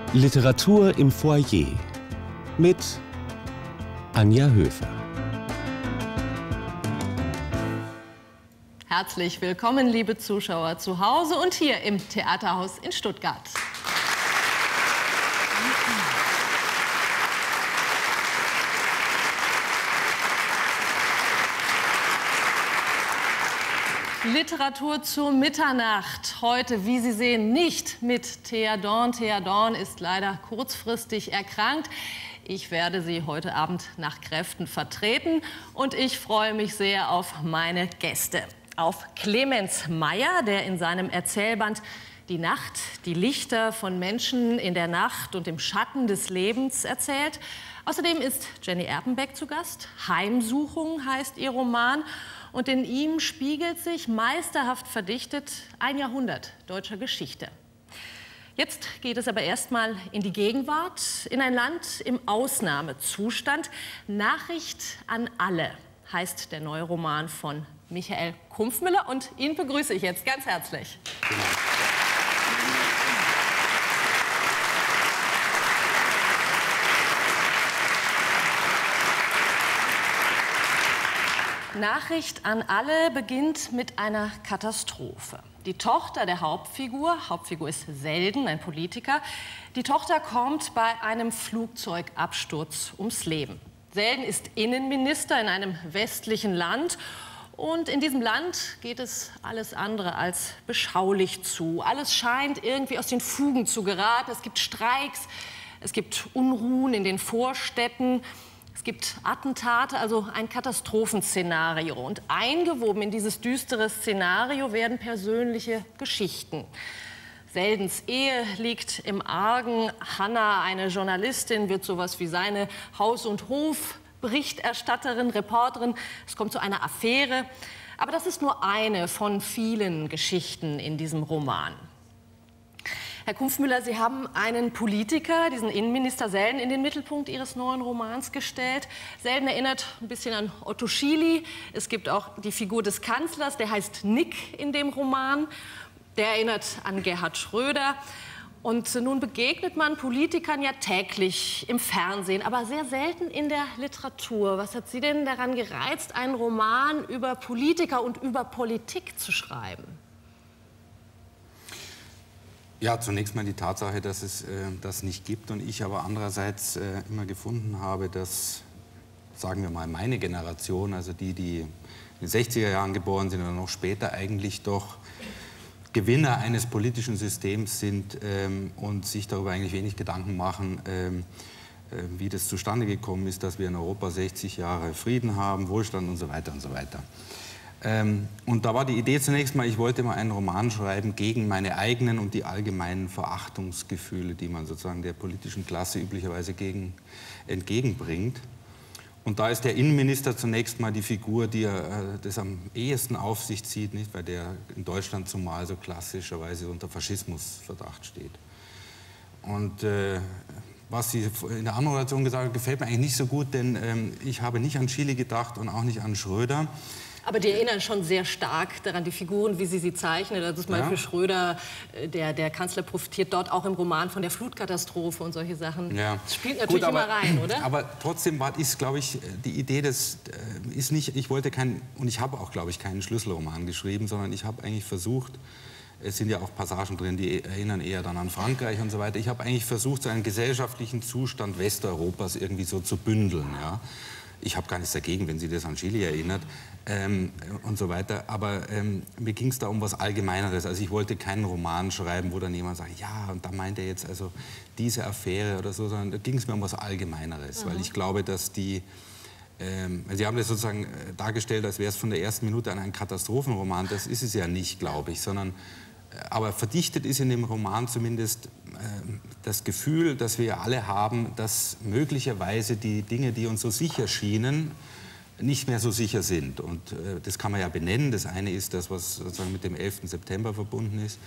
Literatur im Foyer mit Anja Höfer. Herzlich willkommen, liebe Zuschauer zu Hause und hier im Theaterhaus in Stuttgart. Literatur zur Mitternacht. Heute, wie Sie sehen, nicht mit Thea Dorn. Thea Dorn ist leider kurzfristig erkrankt. Ich werde sie heute Abend nach Kräften vertreten und ich freue mich sehr auf meine Gäste. Auf Clemens Meyer, der in seinem Erzählband Die Nacht, die Lichter von Menschen in der Nacht und im Schatten des Lebens erzählt. Außerdem ist Jenny Erpenbeck zu Gast. Heimsuchung heißt ihr Roman. Und in ihm spiegelt sich meisterhaft verdichtet ein Jahrhundert deutscher Geschichte. Jetzt geht es aber erstmal in die Gegenwart, in ein Land im Ausnahmezustand. Nachricht an alle heißt der neue Roman von Michael Kumpfmüller und ihn begrüße ich jetzt ganz herzlich. Genau. Nachricht an alle beginnt mit einer Katastrophe. Die Tochter der Hauptfigur ist Selden, ein Politiker, die Tochter kommt bei einem Flugzeugabsturz ums Leben. Selden ist Innenminister in einem westlichen Land und in diesem Land geht es alles andere als beschaulich zu. Alles scheint irgendwie aus den Fugen zu geraten. Es gibt Streiks, es gibt Unruhen in den Vorstädten. Es gibt Attentate, also ein Katastrophenszenario. Und eingewoben in dieses düstere Szenario werden persönliche Geschichten. Seldens Ehe liegt im Argen. Hanna, eine Journalistin, wird sowas wie seine Haus- und Hofberichterstatterin, Reporterin. Es kommt zu einer Affäre. Aber das ist nur eine von vielen Geschichten in diesem Roman. Herr Kumpfmüller, Sie haben einen Politiker, diesen Innenminister Selden, in den Mittelpunkt Ihres neuen Romans gestellt. Selden erinnert ein bisschen an Otto Schily. Es gibt auch die Figur des Kanzlers, der heißt Nick in dem Roman. Der erinnert an Gerhard Schröder. Und nun begegnet man Politikern ja täglich im Fernsehen, aber sehr selten in der Literatur. Was hat Sie denn daran gereizt, einen Roman über Politiker und über Politik zu schreiben? Ja, zunächst mal die Tatsache, dass es das nicht gibt und ich aber andererseits immer gefunden habe, dass, sagen wir mal, meine Generation, also die in den 60er Jahren geboren sind oder noch später, eigentlich doch Gewinner eines politischen Systems sind und sich darüber eigentlich wenig Gedanken machen, wie das zustande gekommen ist, dass wir in Europa 60 Jahre Frieden haben, Wohlstand und so weiter und so weiter. Und da war die Idee zunächst mal, ich wollte mal einen Roman schreiben gegen meine eigenen und die allgemeinen Verachtungsgefühle, die man sozusagen der politischen Klasse üblicherweise entgegenbringt. Und da ist der Innenminister zunächst mal die Figur, die das am ehesten auf sich zieht, nicht? Weil der in Deutschland zumal so klassischerweise unter Faschismusverdacht steht. Und was Sie in der Anmoderation gesagt haben, gefällt mir eigentlich nicht so gut, denn ich habe nicht an Schily gedacht und auch nicht an Schröder. Aber die erinnern schon sehr stark daran, die Figuren, wie Sie sie zeichnen. Das ist mal für Schröder, der Kanzler profitiert dort auch im Roman von der Flutkatastrophe und solche Sachen. Ja. Das spielt natürlich gut, immer rein, oder? Aber trotzdem ist, glaube ich, die Idee, das ist nicht, ich wollte keinen, und ich habe auch, glaube ich, keinen Schlüsselroman geschrieben, sondern ich habe eigentlich versucht, es sind ja auch Passagen drin, die erinnern eher dann an Frankreich und so weiter. Ich habe eigentlich versucht, so einen gesellschaftlichen Zustand Westeuropas irgendwie so zu bündeln, ja. Ich habe gar nichts dagegen, wenn Sie das an Schily erinnert und so weiter. Aber mir ging es da um was Allgemeineres. Also ich wollte keinen Roman schreiben, wo dann jemand sagt, ja, und da meint er jetzt also diese Affäre oder so, sondern da ging es mir um was Allgemeineres. Weil ich glaube, dass Sie haben das sozusagen dargestellt, als wäre es von der ersten Minute an ein Katastrophenroman. Das ist es ja nicht, glaube ich, sondern aber verdichtet ist in dem Roman zumindest das Gefühl, das wir alle haben, dass möglicherweise die Dinge, die uns so sicher schienen, nicht mehr so sicher sind. Und das kann man ja benennen. Das eine ist das, was sozusagen mit dem 11. September verbunden ist.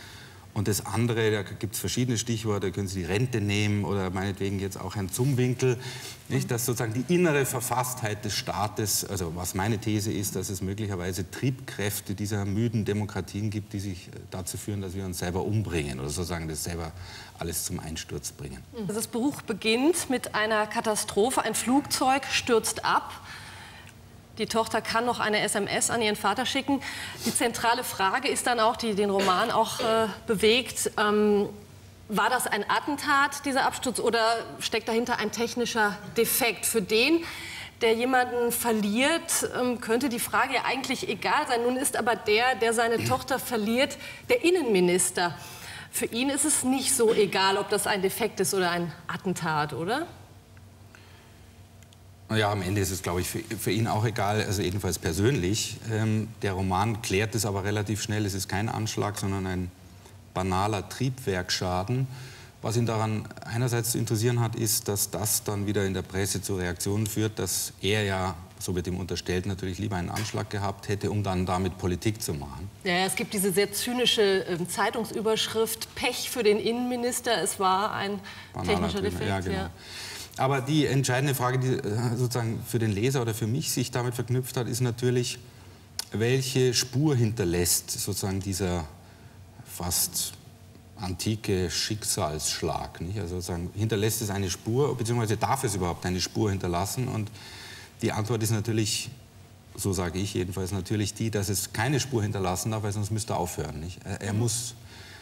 Und das andere, da gibt es verschiedene Stichworte, da können Sie die Rente nehmen oder meinetwegen jetzt auch Herrn Zumwinkel, nicht, dass sozusagen die innere Verfasstheit des Staates, also was meine These ist, dass es möglicherweise Triebkräfte dieser müden Demokratien gibt, die sich dazu führen, dass wir uns selber umbringen oder sozusagen das selber alles zum Einsturz bringen. Das Buch beginnt mit einer Katastrophe, ein Flugzeug stürzt ab. Die Tochter kann noch eine SMS an ihren Vater schicken. Die zentrale Frage ist dann auch, die den Roman auch bewegt, war das ein Attentat, dieser Absturz, oder steckt dahinter ein technischer Defekt? Für den, der jemanden verliert, könnte die Frage ja eigentlich egal sein. Nun ist aber der seine Tochter verliert, der Innenminister. Für ihn ist es nicht so egal, ob das ein Defekt ist oder ein Attentat, oder? Ja, am Ende ist es, glaube ich, für ihn auch egal, also jedenfalls persönlich. Der Roman klärt es aber relativ schnell. Es ist kein Anschlag, sondern ein banaler Triebwerksschaden. Was ihn daran einerseits zu interessieren hat, ist, dass das dann wieder in der Presse zu Reaktionen führt, dass er ja, so wird ihm unterstellt, natürlich lieber einen Anschlag gehabt hätte, um dann damit Politik zu machen. Ja, es gibt diese sehr zynische Zeitungsüberschrift, Pech für den Innenminister, es war ein technischer Defekt. Ja, genau. Ja. Aber die entscheidende Frage, die sozusagen für den Leser oder für mich sich damit verknüpft hat, ist natürlich, welche Spur hinterlässt sozusagen dieser fast antike Schicksalsschlag, nicht? Also sozusagen, hinterlässt es eine Spur, beziehungsweise darf es überhaupt eine Spur hinterlassen? Und die Antwort ist natürlich, so sage ich jedenfalls, natürlich die, dass es keine Spur hinterlassen darf, weil sonst müsste er aufhören, nicht? Er muss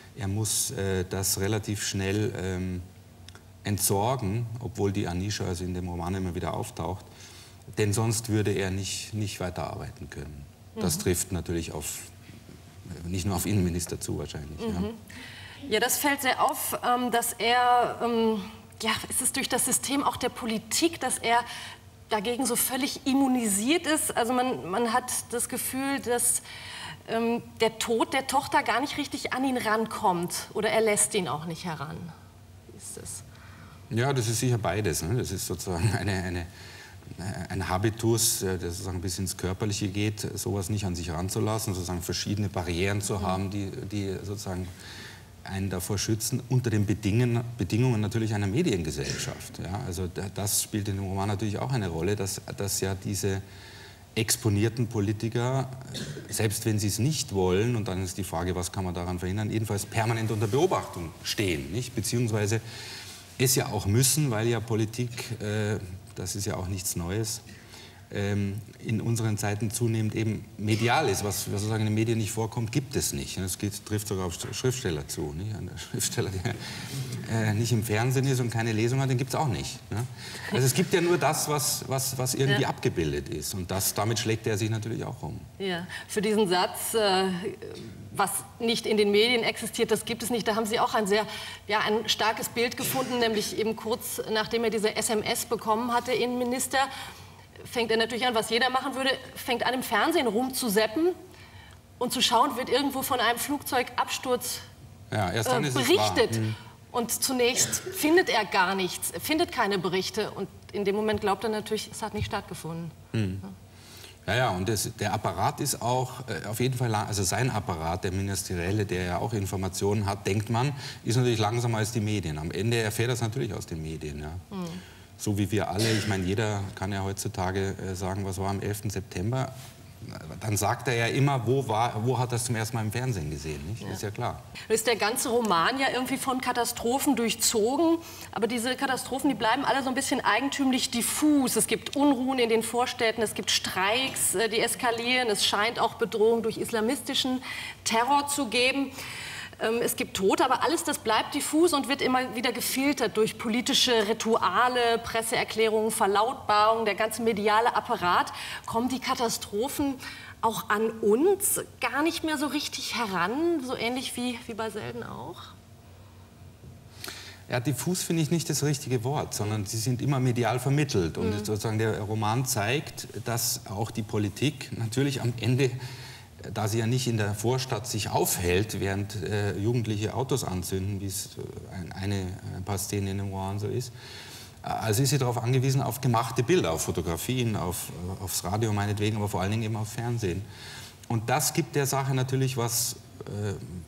das relativ schnell entsorgen, obwohl die Anisha also in dem Roman immer wieder auftaucht, denn sonst würde er nicht weiterarbeiten können. Das trifft natürlich nicht nur auf Innenminister zu wahrscheinlich. Ja, das fällt sehr auf, dass er, ist es durch das System auch der Politik, dass er dagegen so völlig immunisiert ist. Also man hat das Gefühl, dass der Tod der Tochter gar nicht richtig an ihn rankommt oder er lässt ihn auch nicht heran. Wie ist das? Ja, das ist sicher beides. Ne? Das ist sozusagen ein Habitus, der sozusagen bis ins Körperliche geht, sowas nicht an sich ranzulassen, sozusagen verschiedene Barrieren zu haben, die sozusagen einen davor schützen, unter den Bedingungen natürlich einer Mediengesellschaft. Ja? Also das spielt in dem Roman natürlich auch eine Rolle, dass ja diese exponierten Politiker, selbst wenn sie es nicht wollen, und dann ist die Frage, was kann man daran verhindern, jedenfalls permanent unter Beobachtung stehen, nicht? Beziehungsweise es ja auch müssen, weil ja Politik, das ist ja auch nichts Neues, in unseren Zeiten zunehmend eben medial ist. Was sozusagen in den Medien nicht vorkommt, gibt es nicht. Das trifft sogar auf Schriftsteller zu. Nicht? Ein Schriftsteller, der nicht im Fernsehen ist und keine Lesung hat, den gibt es auch nicht. Ne? Also es gibt ja nur das, was irgendwie abgebildet ist. Und damit schlägt er sich natürlich auch um. Ja, für diesen Satz, was nicht in den Medien existiert, das gibt es nicht. Da haben Sie auch ein starkes Bild gefunden, nämlich eben kurz nachdem er diese SMS bekommen hat, der Innenminister, fängt er natürlich an, was jeder machen würde, fängt an, im Fernsehen rumzuseppen und zu schauen, wird irgendwo von einem Flugzeugabsturz berichtet. Und zunächst findet er gar nichts, findet keine Berichte. Und in dem Moment glaubt er natürlich, es hat nicht stattgefunden. Ja, und der Apparat ist auch auf jeden Fall, also sein Apparat, der Ministerielle, der ja auch Informationen hat, denkt man, ist natürlich langsamer als die Medien. Am Ende erfährt er es natürlich aus den Medien. Ja. So wie wir alle, ich meine, jeder kann ja heutzutage sagen, was war am 11. September. Dann sagt er ja immer, wo hat er es zum ersten Mal im Fernsehen gesehen, nicht? Ja. Ist ja klar. Nun ist der ganze Roman ja irgendwie von Katastrophen durchzogen, aber diese Katastrophen, die bleiben alle so ein bisschen eigentümlich diffus. Es gibt Unruhen in den Vorstädten, es gibt Streiks, die eskalieren, es scheint auch Bedrohung durch islamistischen Terror zu geben. Es gibt Tote, aber alles das bleibt diffus und wird immer wieder gefiltert durch politische Rituale, Presseerklärungen, Verlautbarungen, der ganze mediale Apparat. Kommen die Katastrophen auch an uns gar nicht mehr so richtig heran, so ähnlich wie bei Selden auch? Ja, diffus finde ich nicht das richtige Wort, sondern sie sind immer medial vermittelt. Und sozusagen der Roman zeigt, dass auch die Politik natürlich am Ende, da sie ja nicht in der Vorstadt sich aufhält, während Jugendliche Autos anzünden, wie es ein paar Szenen in dem Roman so ist, also ist sie darauf angewiesen, auf gemachte Bilder, auf Fotografien, aufs Radio meinetwegen, aber vor allen Dingen eben auf Fernsehen. Und das gibt der Sache natürlich was,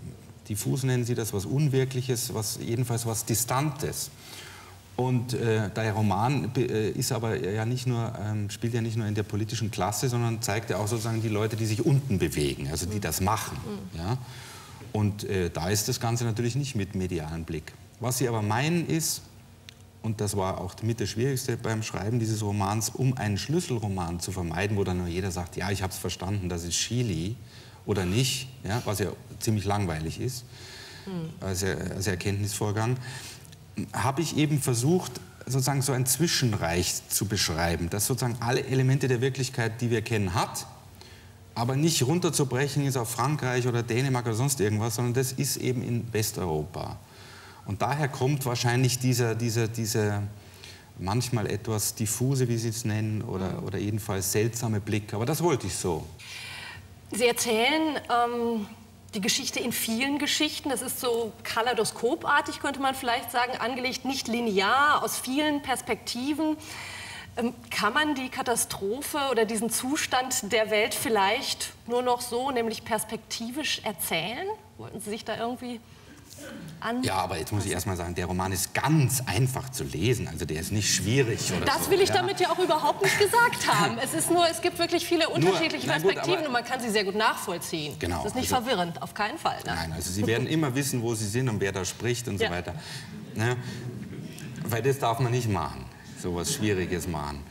diffus nennen Sie das, was Unwirkliches, jedenfalls was Distantes. Und der Roman ist aber ja nicht nur, spielt ja nicht nur in der politischen Klasse, sondern zeigt ja auch sozusagen die Leute, die sich unten bewegen, also die das machen. Ja? Und da ist das Ganze natürlich nicht mit medialen Blick. Was Sie aber meinen ist, und das war auch mit das Schwierigste beim Schreiben dieses Romans, um einen Schlüsselroman zu vermeiden, wo dann nur jeder sagt, ja, ich habe es verstanden, das ist Chili oder nicht, ja? Was ja ziemlich langweilig ist, als Erkenntnisvorgang, habe ich eben versucht, sozusagen so ein Zwischenreich zu beschreiben, das sozusagen alle Elemente der Wirklichkeit, die wir kennen, hat, aber nicht runterzubrechen ist auf Frankreich oder Dänemark oder sonst irgendwas, sondern das ist eben in Westeuropa. Und daher kommt wahrscheinlich dieser manchmal etwas diffuse, wie Sie es nennen, oder jedenfalls seltsame Blick. Aber das wollte ich so. Sie erzählen die Geschichte in vielen Geschichten. Das ist so kaleidoskopartig, könnte man vielleicht sagen, angelegt, nicht linear, aus vielen Perspektiven. Kann man die Katastrophe oder diesen Zustand der Welt vielleicht nur noch so, nämlich perspektivisch erzählen? Wollten Sie sich da irgendwie an? Ja, aber jetzt muss ich erst mal sagen, der Roman ist ganz einfach zu lesen. Also der ist nicht schwierig oder das so, will ich damit ja auch überhaupt nicht gesagt haben. Es ist nur, es gibt wirklich viele unterschiedliche Perspektiven gut, und man kann sie sehr gut nachvollziehen. Genau. Das ist nicht verwirrend, auf keinen Fall. Ne? Nein, also Sie werden immer wissen, wo Sie sind und wer da spricht und so weiter. Ne? Weil das darf man nicht machen, so was Schwieriges machen.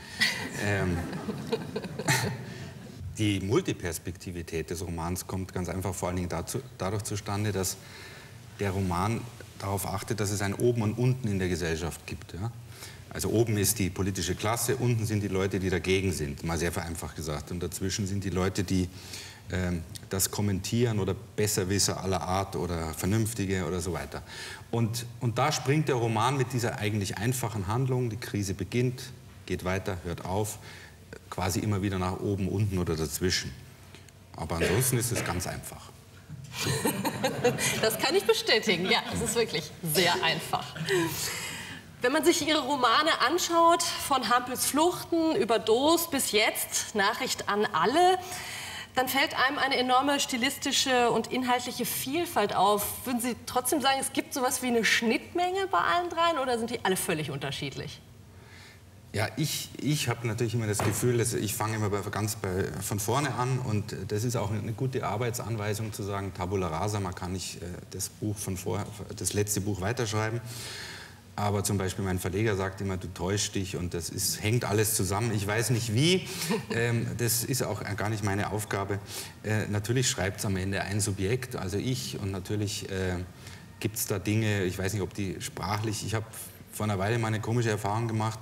Die Multiperspektivität des Romans kommt ganz einfach vor allen Dingen dadurch zustande, dass der Roman darauf achtet, dass es ein Oben und Unten in der Gesellschaft gibt. Ja? Also oben ist die politische Klasse, unten sind die Leute, die dagegen sind, mal sehr vereinfacht gesagt. Und dazwischen sind die Leute, die das kommentieren oder Besserwisser aller Art oder Vernünftige oder so weiter. Und da springt der Roman mit dieser eigentlich einfachen Handlung, die Krise beginnt, geht weiter, hört auf, quasi immer wieder nach oben, unten oder dazwischen. Aber ansonsten ist es ganz einfach. Das kann ich bestätigen. Ja, es ist wirklich sehr einfach. Wenn man sich Ihre Romane anschaut, von Hampels Fluchten über Dost bis jetzt, Nachricht an alle, dann fällt einem eine enorme stilistische und inhaltliche Vielfalt auf. Würden Sie trotzdem sagen, es gibt sowas wie eine Schnittmenge bei allen dreien oder sind die alle völlig unterschiedlich? Ja, ich habe natürlich immer das Gefühl, dass ich fange immer von vorne an und das ist auch eine gute Arbeitsanweisung zu sagen, Tabula rasa, man kann nicht das letzte Buch weiterschreiben. Aber zum Beispiel mein Verleger sagt immer, du täuschst dich und hängt alles zusammen. Ich weiß nicht wie, das ist auch gar nicht meine Aufgabe. Natürlich schreibt es am Ende ein Subjekt, also ich, und natürlich gibt es da Dinge, ich weiß nicht, ob die sprachlich, ich habe vor einer Weile mal eine komische Erfahrung gemacht,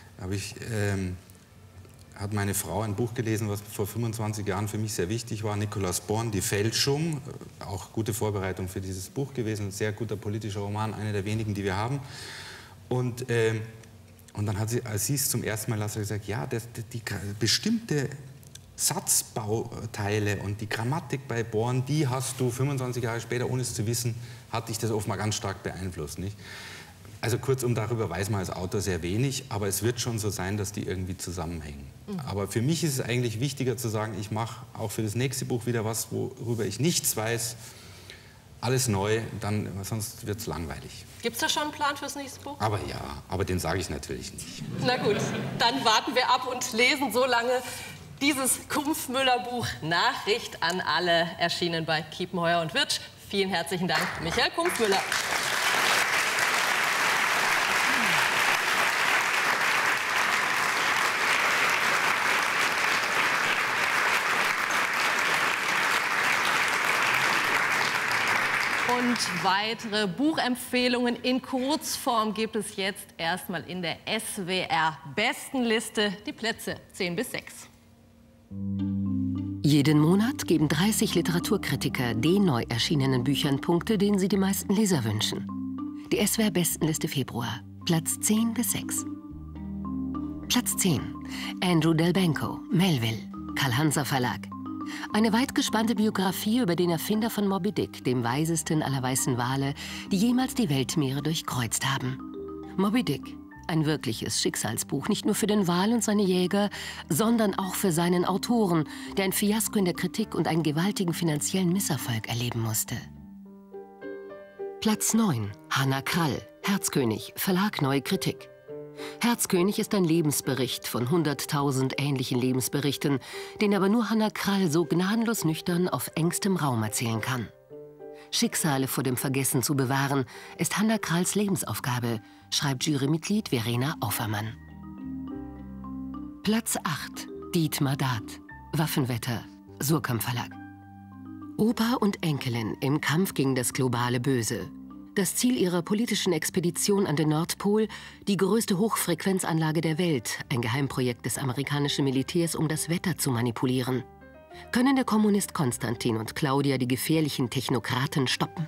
hat meine Frau ein Buch gelesen, was vor 25 Jahren für mich sehr wichtig war, Nicolas Born, Die Fälschung, auch gute Vorbereitung für dieses Buch gewesen, ein sehr guter politischer Roman, einer der wenigen, die wir haben. Und dann hat sie, als sie es zum ersten Mal las, gesagt, ja, die bestimmte Satzbauteile und die Grammatik bei Born, die hast du 25 Jahre später, ohne es zu wissen, hat dich das offenbar ganz stark beeinflusst, nicht? Also kurzum, darüber weiß man als Autor sehr wenig, aber es wird schon so sein, dass die irgendwie zusammenhängen. Aber für mich ist es eigentlich wichtiger zu sagen, ich mache auch für das nächste Buch wieder was, worüber ich nichts weiß, alles neu, sonst wird es langweilig. Gibt es da schon einen Plan fürs nächste Buch? Aber ja, aber den sage ich natürlich nicht. Na gut, dann warten wir ab und lesen so lange dieses Kumpfmüller-Buch Nachricht an alle, erschienen bei Kiepenheuer und Wirtsch. Vielen herzlichen Dank, Michael Kumpfmüller. Und weitere Buchempfehlungen in Kurzform gibt es jetzt erstmal in der SWR-Bestenliste, die Plätze 10 bis 6. Jeden Monat geben 30 Literaturkritiker den neu erschienenen Büchern Punkte, denen sie die meisten Leser wünschen. Die SWR-Bestenliste Februar, Platz 10 bis 6. Platz 10, Andrew Delbenco, Melville, Karl-Hanser Verlag. Eine weit gespannte Biografie über den Erfinder von Moby Dick, dem weisesten aller weißen Wale, die jemals die Weltmeere durchkreuzt haben. Moby Dick, ein wirkliches Schicksalsbuch, nicht nur für den Wal und seine Jäger, sondern auch für seinen Autoren, der ein Fiasko in der Kritik und einen gewaltigen finanziellen Misserfolg erleben musste. Platz 9. Hannah Krall, Herzkönig, Verlag Neue Kritik. Herzkönig ist ein Lebensbericht von 100.000 ähnlichen Lebensberichten, den aber nur Hannah Krall so gnadenlos nüchtern auf engstem Raum erzählen kann. Schicksale vor dem Vergessen zu bewahren, ist Hannah Kralls Lebensaufgabe, schreibt Jurymitglied Verena Aufermann. Platz 8. Dietmar Dad, Waffenwetter, Surkamp Verlag. Opa und Enkelin im Kampf gegen das globale Böse. Das Ziel ihrer politischen Expedition an den Nordpol, die größte Hochfrequenzanlage der Welt, ein Geheimprojekt des amerikanischen Militärs, um das Wetter zu manipulieren. Können der Kommunist Konstantin und Claudia die gefährlichen Technokraten stoppen?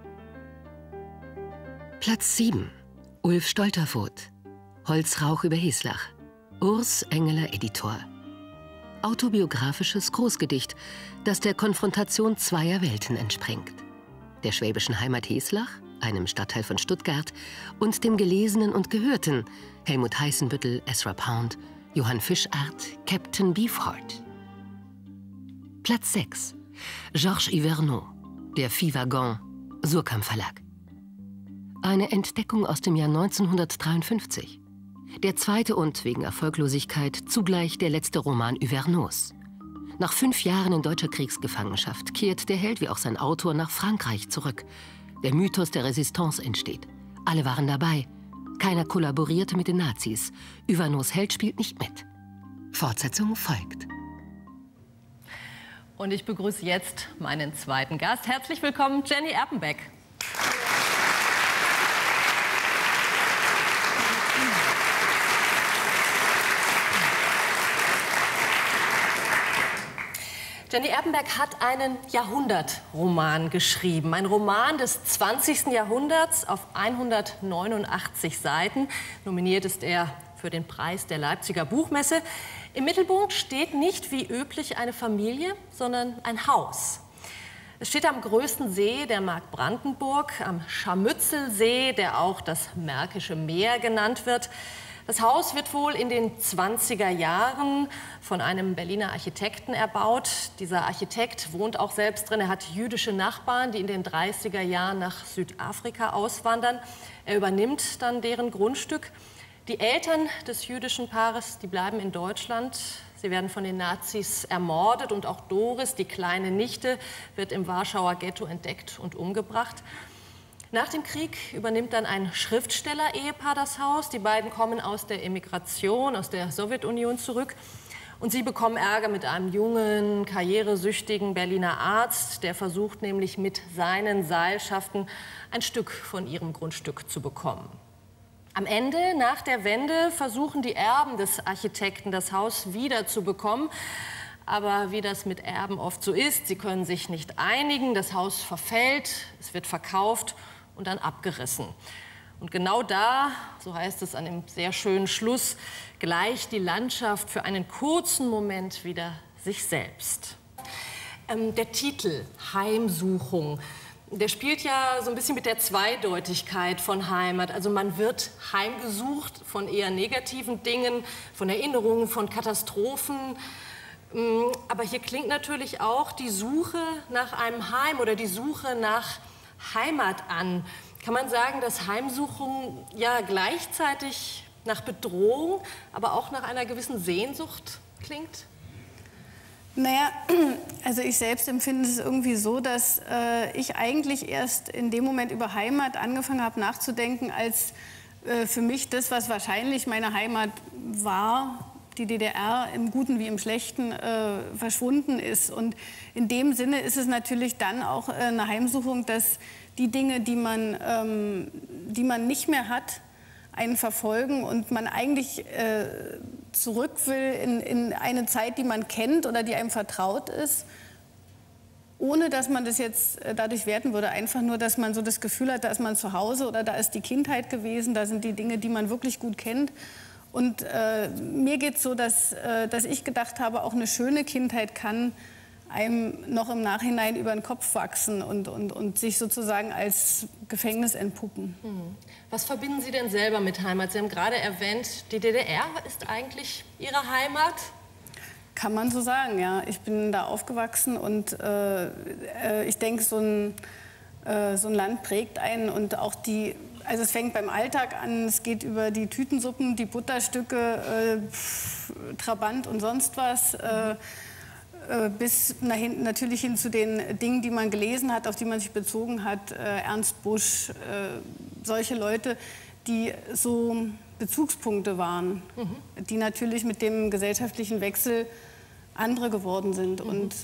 Platz 7. Ulf Stolterfoht, Holzrauch über Heslach, Urs Engeler Editor. Autobiografisches Großgedicht, das der Konfrontation zweier Welten entspringt. Der schwäbischen Heimat Heslach, einem Stadtteil von Stuttgart, und dem Gelesenen und Gehörten, Helmut Heißenbüttel, Ezra Pound, Johann Fischart, Captain Beefheart. Platz 6. Georges Yvernot, Der Viehwaggon, Surkamp Verlag. Eine Entdeckung aus dem Jahr 1953. Der zweite und wegen Erfolglosigkeit zugleich der letzte Roman Yvernots. Nach 5 Jahren in deutscher Kriegsgefangenschaft kehrt der Held wie auch sein Autor nach Frankreich zurück. Der Mythos der Resistance entsteht. Alle waren dabei. Keiner kollaborierte mit den Nazis. Yvernots Held spielt nicht mit. Fortsetzung folgt. Und ich begrüße jetzt meinen zweiten Gast. Herzlich willkommen, Jenny Erpenbeck. Jenny Erpenbeck hat einen Jahrhundertroman geschrieben. Ein Roman des 20. Jahrhunderts auf 189 Seiten. Nominiert ist er für den Preis der Leipziger Buchmesse. Im Mittelpunkt steht nicht wie üblich eine Familie, sondern ein Haus. Es steht am größten See der Mark Brandenburg, am Scharmützelsee, der auch das Märkische Meer genannt wird. Das Haus wird wohl in den 20er Jahren von einem Berliner Architekten erbaut. Dieser Architekt wohnt auch selbst drin. Er hat jüdische Nachbarn, die in den 30er Jahren nach Südafrika auswandern. Er übernimmt dann deren Grundstück. Die Eltern des jüdischen Paares, die bleiben in Deutschland. Sie werden von den Nazis ermordet und auch Doris, die kleine Nichte, wird im Warschauer Ghetto entdeckt und umgebracht. Nach dem Krieg übernimmt dann ein Schriftsteller-Ehepaar das Haus. Die beiden kommen aus der Emigration, aus der Sowjetunion zurück. Und sie bekommen Ärger mit einem jungen, karrieresüchtigen Berliner Arzt. Der versucht nämlich mit seinen Seilschaften ein Stück von ihrem Grundstück zu bekommen. Am Ende, nach der Wende, versuchen die Erben des Architekten das Haus wieder zu bekommen. Aber wie das mit Erben oft so ist, sie können sich nicht einigen. Das Haus verfällt, es wird verkauft und dann abgerissen. Und genau da, so heißt es an einem sehr schönen Schluss, gleicht die Landschaft für einen kurzen Moment wieder sich selbst. Der Titel Heimsuchung, der spielt ja so ein bisschen mit der Zweideutigkeit von Heimat. Also man wird heimgesucht von eher negativen Dingen, von Erinnerungen, von Katastrophen. Aber hier klingt natürlich auch die Suche nach einem Heim oder die Suche nach Heimat an. Kann man sagen, dass Heimsuchung ja gleichzeitig nach Bedrohung, aber auch nach einer gewissen Sehnsucht klingt? Naja, also ich selbst empfinde es irgendwie so, dass ich eigentlich erst in dem Moment über Heimat angefangen habe nachzudenken, als für mich das, was wahrscheinlich meine Heimat war, die DDR im Guten wie im Schlechten verschwunden ist. Und in dem Sinne ist es natürlich dann auch eine Heimsuchung, dass die Dinge, die man nicht mehr hat, einen verfolgen und man eigentlich zurück will in eine Zeit, die man kennt oder die einem vertraut ist, ohne dass man das jetzt dadurch werten würde. Einfach nur, dass man so das Gefühl hat, da ist man zu Hause oder da ist die Kindheit gewesen, da sind die Dinge, die man wirklich gut kennt. Und mir geht es so, dass ich gedacht habe, auch eine schöne Kindheit kann einem noch im Nachhinein über den Kopf wachsen und sich sozusagen als Gefängnis entpuppen. Was verbinden Sie denn selber mit Heimat? Sie haben gerade erwähnt, die DDR ist eigentlich Ihre Heimat? Kann man so sagen, ja. Ich bin da aufgewachsen und ich denke, so ein So ein Land prägt einen und auch also es fängt beim Alltag an, es geht über die Tütensuppen, die Butterstücke, Trabant und sonst was, bis natürlich hin zu den Dingen, die man gelesen hat, auf die man sich bezogen hat, Ernst Busch, solche Leute, die so Bezugspunkte waren, die natürlich mit dem gesellschaftlichen Wechsel andere geworden sind. Und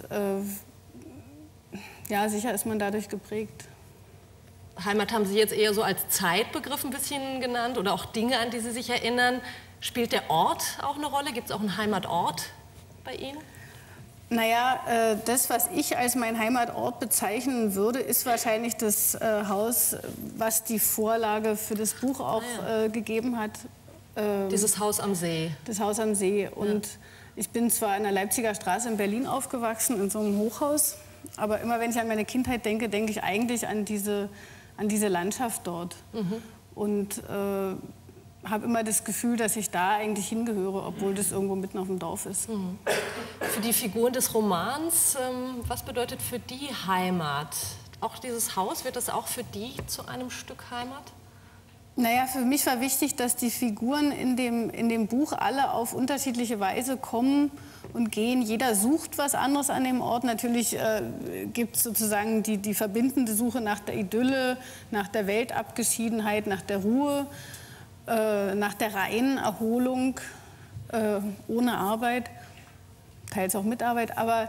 ja, sicher ist man dadurch geprägt. Heimat haben Sie jetzt eher so als Zeitbegriff ein bisschen genannt oder auch Dinge, an die Sie sich erinnern. Spielt der Ort auch eine Rolle? Gibt es auch einen Heimatort bei Ihnen? Naja, das, was ich als mein Heimatort bezeichnen würde, ist wahrscheinlich das Haus, was die Vorlage für das Buch auch gegeben hat. Dieses Haus am See. Das Haus am See. Und ich bin zwar in der Leipziger Straße in Berlin aufgewachsen, in so einem Hochhaus, aber immer wenn ich an meine Kindheit denke, denke ich eigentlich an diese Landschaft dort. Und habe immer das Gefühl, dass ich da eigentlich hingehöre, obwohl das irgendwo mitten auf dem Dorf ist. Für die Figuren des Romans, was bedeutet für die Heimat? Auch dieses Haus, wird das auch für die zu einem Stück Heimat? Naja, für mich war wichtig, dass die Figuren in dem Buch alle auf unterschiedliche Weise kommen und gehen. Jeder sucht was anderes an dem Ort. Natürlich gibt es sozusagen die verbindende Suche nach der Idylle, nach der Weltabgeschiedenheit, nach der Ruhe, nach der reinen Erholung, ohne Arbeit, teils auch mit Arbeit. Aber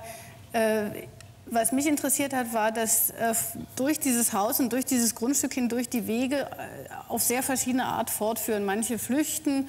was mich interessiert hat, war, dass durch dieses Haus und durch dieses Grundstück hindurch die Wege auf sehr verschiedene Art fortführen. Manche flüchten,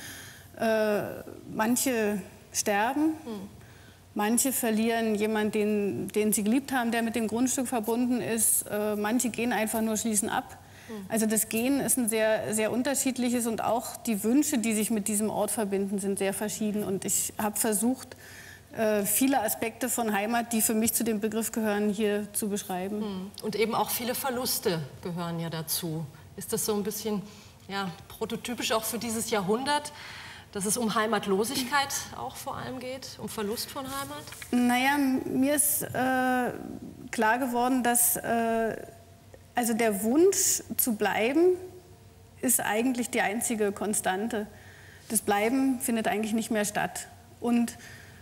manche sterben, manche verlieren jemanden, den sie geliebt haben, der mit dem Grundstück verbunden ist. Manche gehen einfach nur, schließen ab. Also das Gehen ist ein sehr, sehr unterschiedliches und auch die Wünsche, die sich mit diesem Ort verbinden, sind sehr verschieden. Und ich habe versucht, viele Aspekte von Heimat, die für mich zu dem Begriff gehören, hier zu beschreiben. Und eben auch viele Verluste gehören ja dazu. Ist das so ein bisschen prototypisch auch für dieses Jahrhundert, dass es um Heimatlosigkeit auch vor allem geht, um Verlust von Heimat? Naja, mir ist klar geworden, dass also der Wunsch zu bleiben ist eigentlich die einzige Konstante. Das Bleiben findet eigentlich nicht mehr statt. Und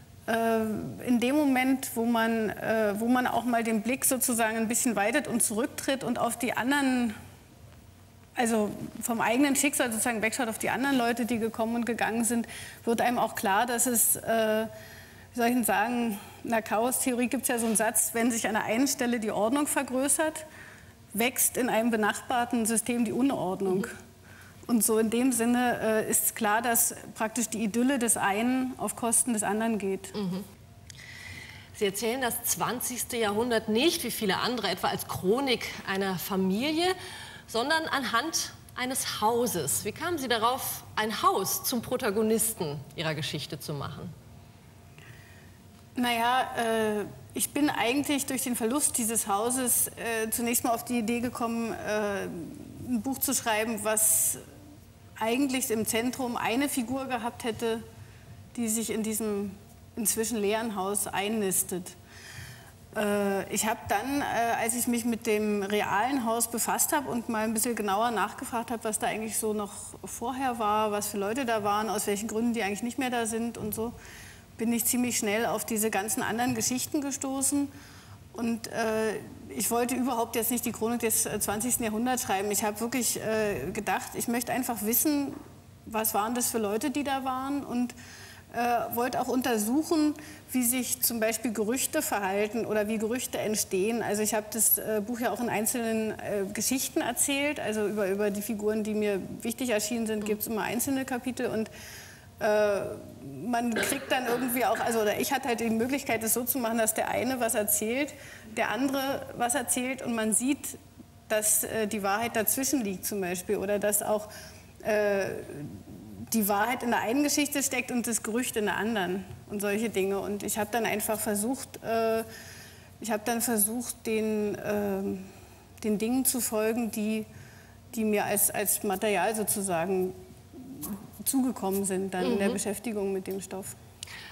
in dem Moment, wo man auch mal den Blick sozusagen ein bisschen weitet und zurücktritt und auf die anderen, also vom eigenen Schicksal sozusagen wegschaut auf die anderen Leute, die gekommen und gegangen sind, wird einem auch klar, dass es, wie soll ich denn sagen, in der Chaostheorie gibt es ja so einen Satz, wenn sich an der einen Stelle die Ordnung vergrößert, wächst in einem benachbarten System die Unordnung. Und so in dem Sinne ist klar, dass praktisch die Idylle des einen auf Kosten des anderen geht. Sie erzählen das 20. Jahrhundert nicht, wie viele andere, etwa als Chronik einer Familie, sondern anhand eines Hauses. Wie kamen Sie darauf, ein Haus zum Protagonisten Ihrer Geschichte zu machen? Naja, ich bin eigentlich durch den Verlust dieses Hauses zunächst mal auf die Idee gekommen, ein Buch zu schreiben, was eigentlich im Zentrum eine Figur gehabt hätte, die sich in diesem inzwischen leeren Haus einnistet. Ich habe dann, als ich mich mit dem realen Haus befasst habe und mal ein bisschen genauer nachgefragt habe, was da eigentlich so noch vorher war, was für Leute da waren, aus welchen Gründen die eigentlich nicht mehr da sind und so, bin ich ziemlich schnell auf diese ganzen anderen Geschichten gestoßen. Und ich wollte überhaupt jetzt nicht die Chronik des 20. Jahrhunderts schreiben. Ich habe wirklich gedacht, ich möchte einfach wissen, was waren das für Leute, die da waren, und wollte auch untersuchen, wie sich zum Beispiel Gerüchte verhalten oder wie Gerüchte entstehen. Also ich habe das Buch ja auch in einzelnen Geschichten erzählt, also über die Figuren, die mir wichtig erschienen sind, gibt es immer einzelne Kapitel, und man kriegt dann irgendwie auch, also oder ich hatte halt die Möglichkeit, es so zu machen, dass der eine was erzählt, der andere was erzählt, und man sieht, dass die Wahrheit dazwischen liegt zum Beispiel, oder dass auch die Wahrheit in der einen Geschichte steckt und das Gerücht in der anderen und solche Dinge. Und ich habe dann einfach versucht, den Dingen zu folgen, die mir als Material sozusagen zugekommen sind, dann in der Beschäftigung mit dem Stoff.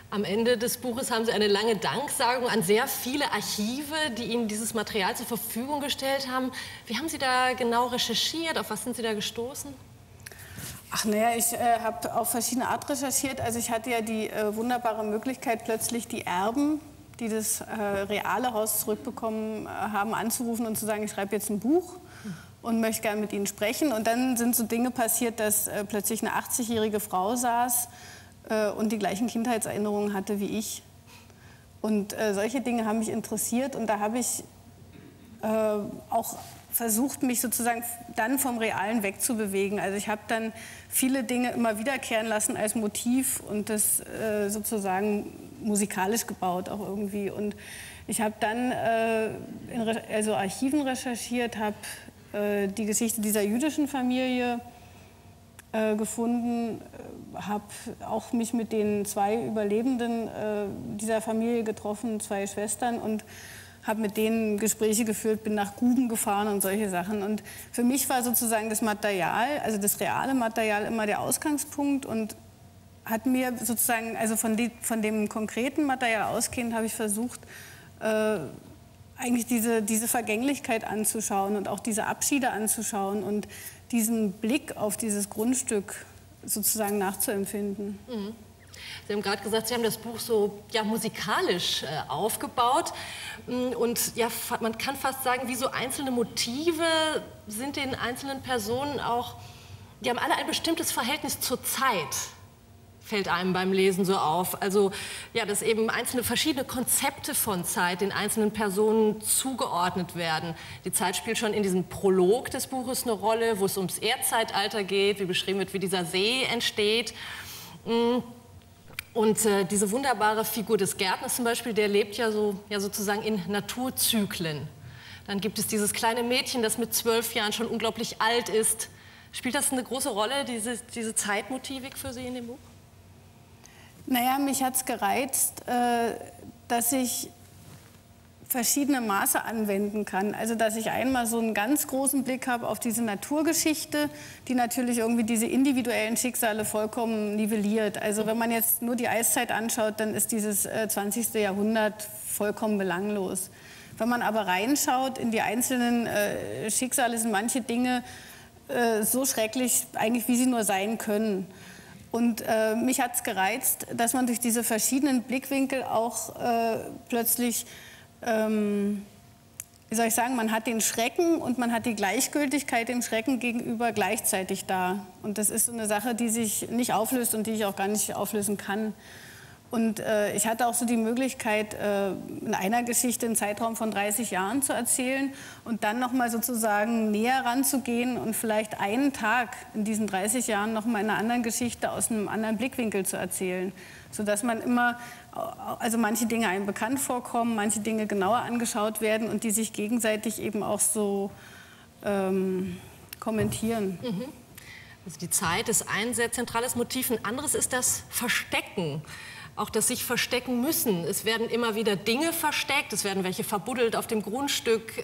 Am Ende des Buches haben Sie eine lange Danksagung an sehr viele Archive, die Ihnen dieses Material zur Verfügung gestellt haben. Wie haben Sie da genau recherchiert? Auf was sind Sie da gestoßen? Ach naja, ich habe auf verschiedene Art recherchiert. Also ich hatte ja die wunderbare Möglichkeit, plötzlich die Erben, die das reale Haus zurückbekommen haben, anzurufen und zu sagen, ich schreibe jetzt ein Buch und möchte gerne mit Ihnen sprechen. Und dann sind so Dinge passiert, dass plötzlich eine 80-jährige Frau saß und die gleichen Kindheitserinnerungen hatte wie ich. Und solche Dinge haben mich interessiert und da habe ich auch versucht, mich sozusagen dann vom Realen wegzubewegen. Also ich habe dann viele Dinge immer wiederkehren lassen als Motiv und das sozusagen musikalisch gebaut auch irgendwie. Und ich habe dann in Archiven recherchiert, habe die Geschichte dieser jüdischen Familie gefunden, habe auch mich mit den 2 Überlebenden dieser Familie getroffen, 2 Schwestern und habe mit denen Gespräche geführt, bin nach Guben gefahren und solche Sachen. Und für mich war sozusagen das Material, also das reale Material immer der Ausgangspunkt und hat mir sozusagen, also von dem konkreten Material ausgehend, habe ich versucht, eigentlich diese Vergänglichkeit anzuschauen und auch diese Abschiede anzuschauen und diesen Blick auf dieses Grundstück sozusagen nachzuempfinden. Mhm. Sie haben gerade gesagt, Sie haben das Buch so ja, musikalisch aufgebaut und ja, man kann fast sagen, wie so einzelne Motive sind den einzelnen Personen auch, die haben alle ein bestimmtes Verhältnis zur Zeit, fällt einem beim Lesen so auf. Also ja, dass eben einzelne verschiedene Konzepte von Zeit den einzelnen Personen zugeordnet werden. Die Zeit spielt schon in diesem Prolog des Buches eine Rolle, wo es ums Erdzeitalter geht, wie beschrieben wird, wie dieser See entsteht. Und diese wunderbare Figur des Gärtners zum Beispiel, der lebt ja sozusagen in Naturzyklen. Dann gibt es dieses kleine Mädchen, das mit 12 Jahren schon unglaublich alt ist. Spielt das eine große Rolle, diese Zeitmotivik für Sie in dem Buch? Naja, mich hat es gereizt, dass ich verschiedene Maße anwenden kann. Also dass ich einmal so einen ganz großen Blick habe auf diese Naturgeschichte, die natürlich irgendwie diese individuellen Schicksale vollkommen nivelliert. Also wenn man jetzt nur die Eiszeit anschaut, dann ist dieses 20. Jahrhundert vollkommen belanglos. Wenn man aber reinschaut in die einzelnen Schicksale, sind manche Dinge so schrecklich, eigentlich wie sie nur sein können. Und mich hat es gereizt, dass man durch diese verschiedenen Blickwinkel auch plötzlich, wie soll ich sagen, man hat den Schrecken und man hat die Gleichgültigkeit dem Schrecken gegenüber gleichzeitig da. Und das ist so eine Sache, die sich nicht auflöst und die ich auch gar nicht auflösen kann. Und ich hatte auch so die Möglichkeit, in einer Geschichte einen Zeitraum von 30 Jahren zu erzählen und dann noch mal sozusagen näher ranzugehen und vielleicht einen Tag in diesen 30 Jahren noch mal in einer anderen Geschichte aus einem anderen Blickwinkel zu erzählen, sodass man immer, also manche Dinge einem bekannt vorkommen, manche Dinge genauer angeschaut werden und die sich gegenseitig eben auch so kommentieren. Mhm. Also die Zeit ist ein sehr zentrales Motiv, ein anderes ist das Verstecken. Auch das sich verstecken müssen. Es werden immer wieder Dinge versteckt, es werden welche verbuddelt auf dem Grundstück.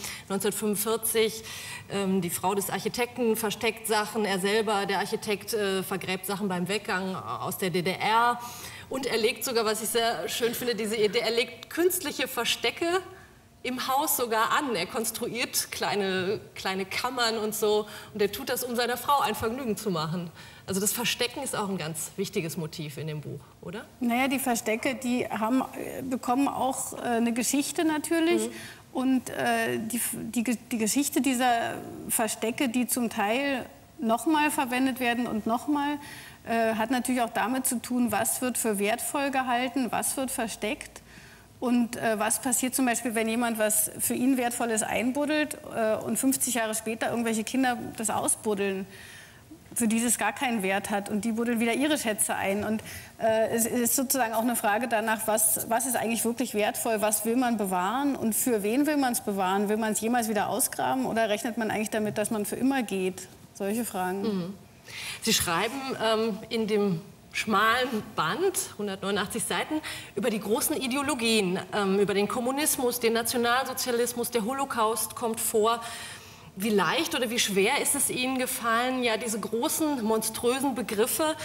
1945, die Frau des Architekten versteckt Sachen, er selber, der Architekt, vergräbt Sachen beim Weggang aus der DDR. Und er legt sogar, was ich sehr schön finde, diese Idee, er legt künstliche Verstecke im Haus sogar an. Er konstruiert kleine Kammern und so. Und er tut das, um seiner Frau ein Vergnügen zu machen. Also das Verstecken ist auch ein ganz wichtiges Motiv in dem Buch, oder? Naja, die Verstecke, die bekommen auch eine Geschichte natürlich. Mhm. Und die Geschichte dieser Verstecke, die zum Teil nochmal verwendet werden und nochmal, hat natürlich auch damit zu tun, was wird für wertvoll gehalten, was wird versteckt. Und was passiert zum Beispiel, wenn jemand was für ihn Wertvolles einbuddelt und 50 Jahre später irgendwelche Kinder das ausbuddeln, für die es gar keinen Wert hat und die buddeln wieder ihre Schätze ein. Und es ist sozusagen auch eine Frage danach, was ist eigentlich wirklich wertvoll, was will man bewahren und für wen will man es bewahren? Will man es jemals wieder ausgraben oder rechnet man eigentlich damit, dass man für immer geht? Solche Fragen. Mhm. Sie schreiben in dem schmalen Band, 189 Seiten, über die großen Ideologien, über den Kommunismus, den Nationalsozialismus, der Holocaust kommt vor. Wie leicht oder wie schwer ist es Ihnen gefallen, ja, diese großen, monströsen Begriffe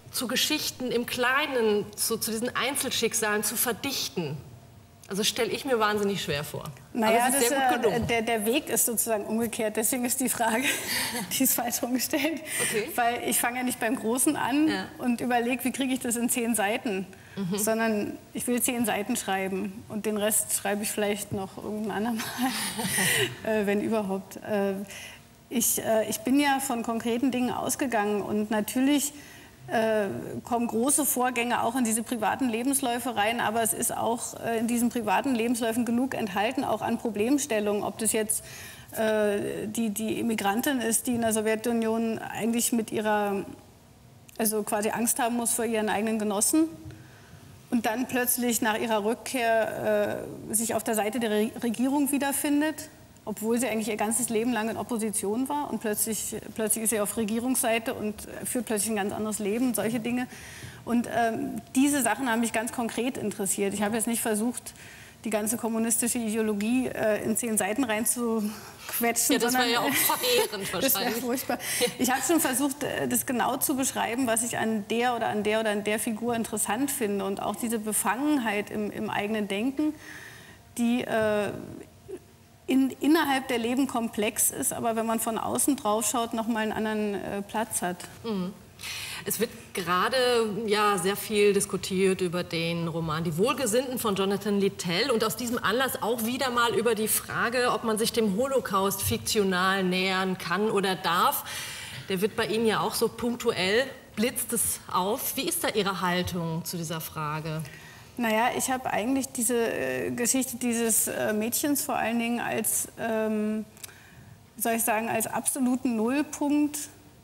zu Geschichten im Kleinen, zu diesen Einzelschicksalen zu verdichten? Also stelle ich mir wahnsinnig schwer vor. Naja, aber es ist sehr gut gelungen. Der Weg ist sozusagen umgekehrt. Deswegen ist die Frage, die ist falsch rumgestellt. Okay. Weil ich fange ja nicht beim Großen an und überlege, wie kriege ich das in 10 Seiten. Sondern ich will 10 Seiten schreiben. Und den Rest schreibe ich vielleicht noch irgendein andermal, wenn überhaupt. Ich bin ja von konkreten Dingen ausgegangen. Und natürlich kommen große Vorgänge auch in diese privaten Lebensläufe rein, aber es ist auch in diesen privaten Lebensläufen genug enthalten, auch an Problemstellungen, ob das jetzt die Immigrantin ist, die in der Sowjetunion eigentlich mit ihrer, also quasi Angst haben muss vor ihren eigenen Genossen und dann plötzlich nach ihrer Rückkehr sich auf der Seite der Regierung wiederfindet, obwohl sie eigentlich ihr ganzes Leben lang in Opposition war und plötzlich ist sie auf Regierungsseite und führt plötzlich ein ganz anderes Leben, solche Dinge. Und diese Sachen haben mich ganz konkret interessiert. Ich habe jetzt nicht versucht, die ganze kommunistische Ideologie in 10 Seiten reinzuquetschen. Ja, das war ja auch verheerend wahrscheinlich. Das wäre furchtbar. Ich habe schon versucht, das genau zu beschreiben, was ich an der oder an der oder an der Figur interessant finde. Und auch diese Befangenheit im eigenen Denken, die innerhalb der Leben komplex ist, aber wenn man von außen drauf schaut, noch mal einen anderen Platz hat. Es wird gerade sehr viel diskutiert über den Roman Die Wohlgesinnten von Jonathan Littell und aus diesem Anlass auch wieder mal über die Frage, ob man sich dem Holocaust fiktional nähern kann oder darf. Der wird bei Ihnen ja auch so punktuell, blitzt es auf. Wie ist da Ihre Haltung zu dieser Frage? Naja, ich habe eigentlich diese Geschichte dieses Mädchens vor allen Dingen als, soll ich sagen, als absoluten Nullpunkt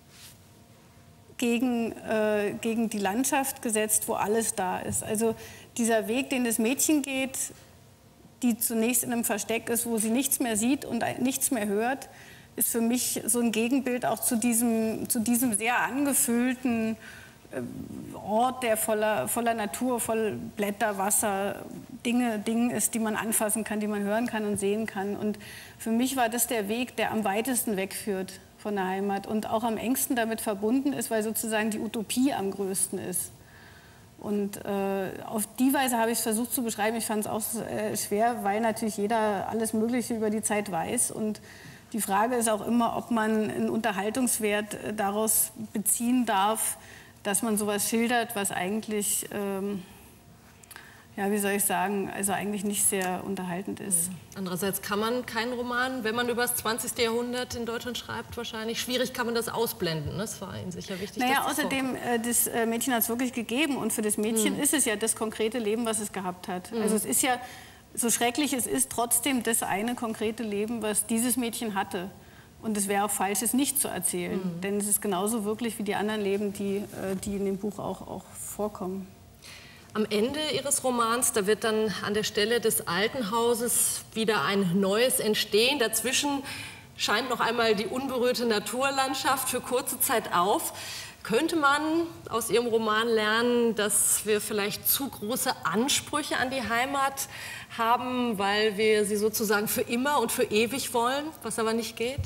gegen die Landschaft gesetzt, wo alles da ist. Also dieser Weg, den das Mädchen geht, die zunächst in einem Versteck ist, wo sie nichts mehr sieht und nichts mehr hört, ist für mich so ein Gegenbild auch zu diesem sehr angefüllten Ort, der voller Natur, voll Blätter, Wasser, Dinge ist, die man anfassen kann, die man hören kann und sehen kann. Und für mich war das der Weg, der am weitesten wegführt von der Heimat und auch am engsten damit verbunden ist, weil sozusagen die Utopie am größten ist. Und auf die Weise habe ich es versucht zu beschreiben. Ich fand es auch schwer, weil natürlich jeder alles Mögliche über die Zeit weiß. Und die Frage ist auch immer, ob man einen Unterhaltungswert daraus beziehen darf, dass man sowas schildert, was eigentlich, wie soll ich sagen, also eigentlich nicht sehr unterhaltend ist. Andererseits kann man keinen Roman, wenn man über das 20. Jahrhundert in Deutschland schreibt, wahrscheinlich schwierig kann man das ausblenden. Das war Ihnen sicher wichtig. Naja, außerdem, das Mädchen hat es wirklich gegeben und für das Mädchen ist es ja das konkrete Leben, was es gehabt hat. Also es ist ja, so schrecklich es ist, trotzdem das eine konkrete Leben, was dieses Mädchen hatte. Und es wäre auch falsch, es nicht zu erzählen. Denn es ist genauso wirklich wie die anderen Leben, die in dem Buch auch vorkommen. Am Ende Ihres Romans, da wird dann an der Stelle des alten Hauses wieder ein neues entstehen. Dazwischen scheint noch einmal die unberührte Naturlandschaft für kurze Zeit auf. Könnte man aus Ihrem Roman lernen, dass wir vielleicht zu große Ansprüche an die Heimat haben, weil wir sie sozusagen für immer und für ewig wollen, was aber nicht geht?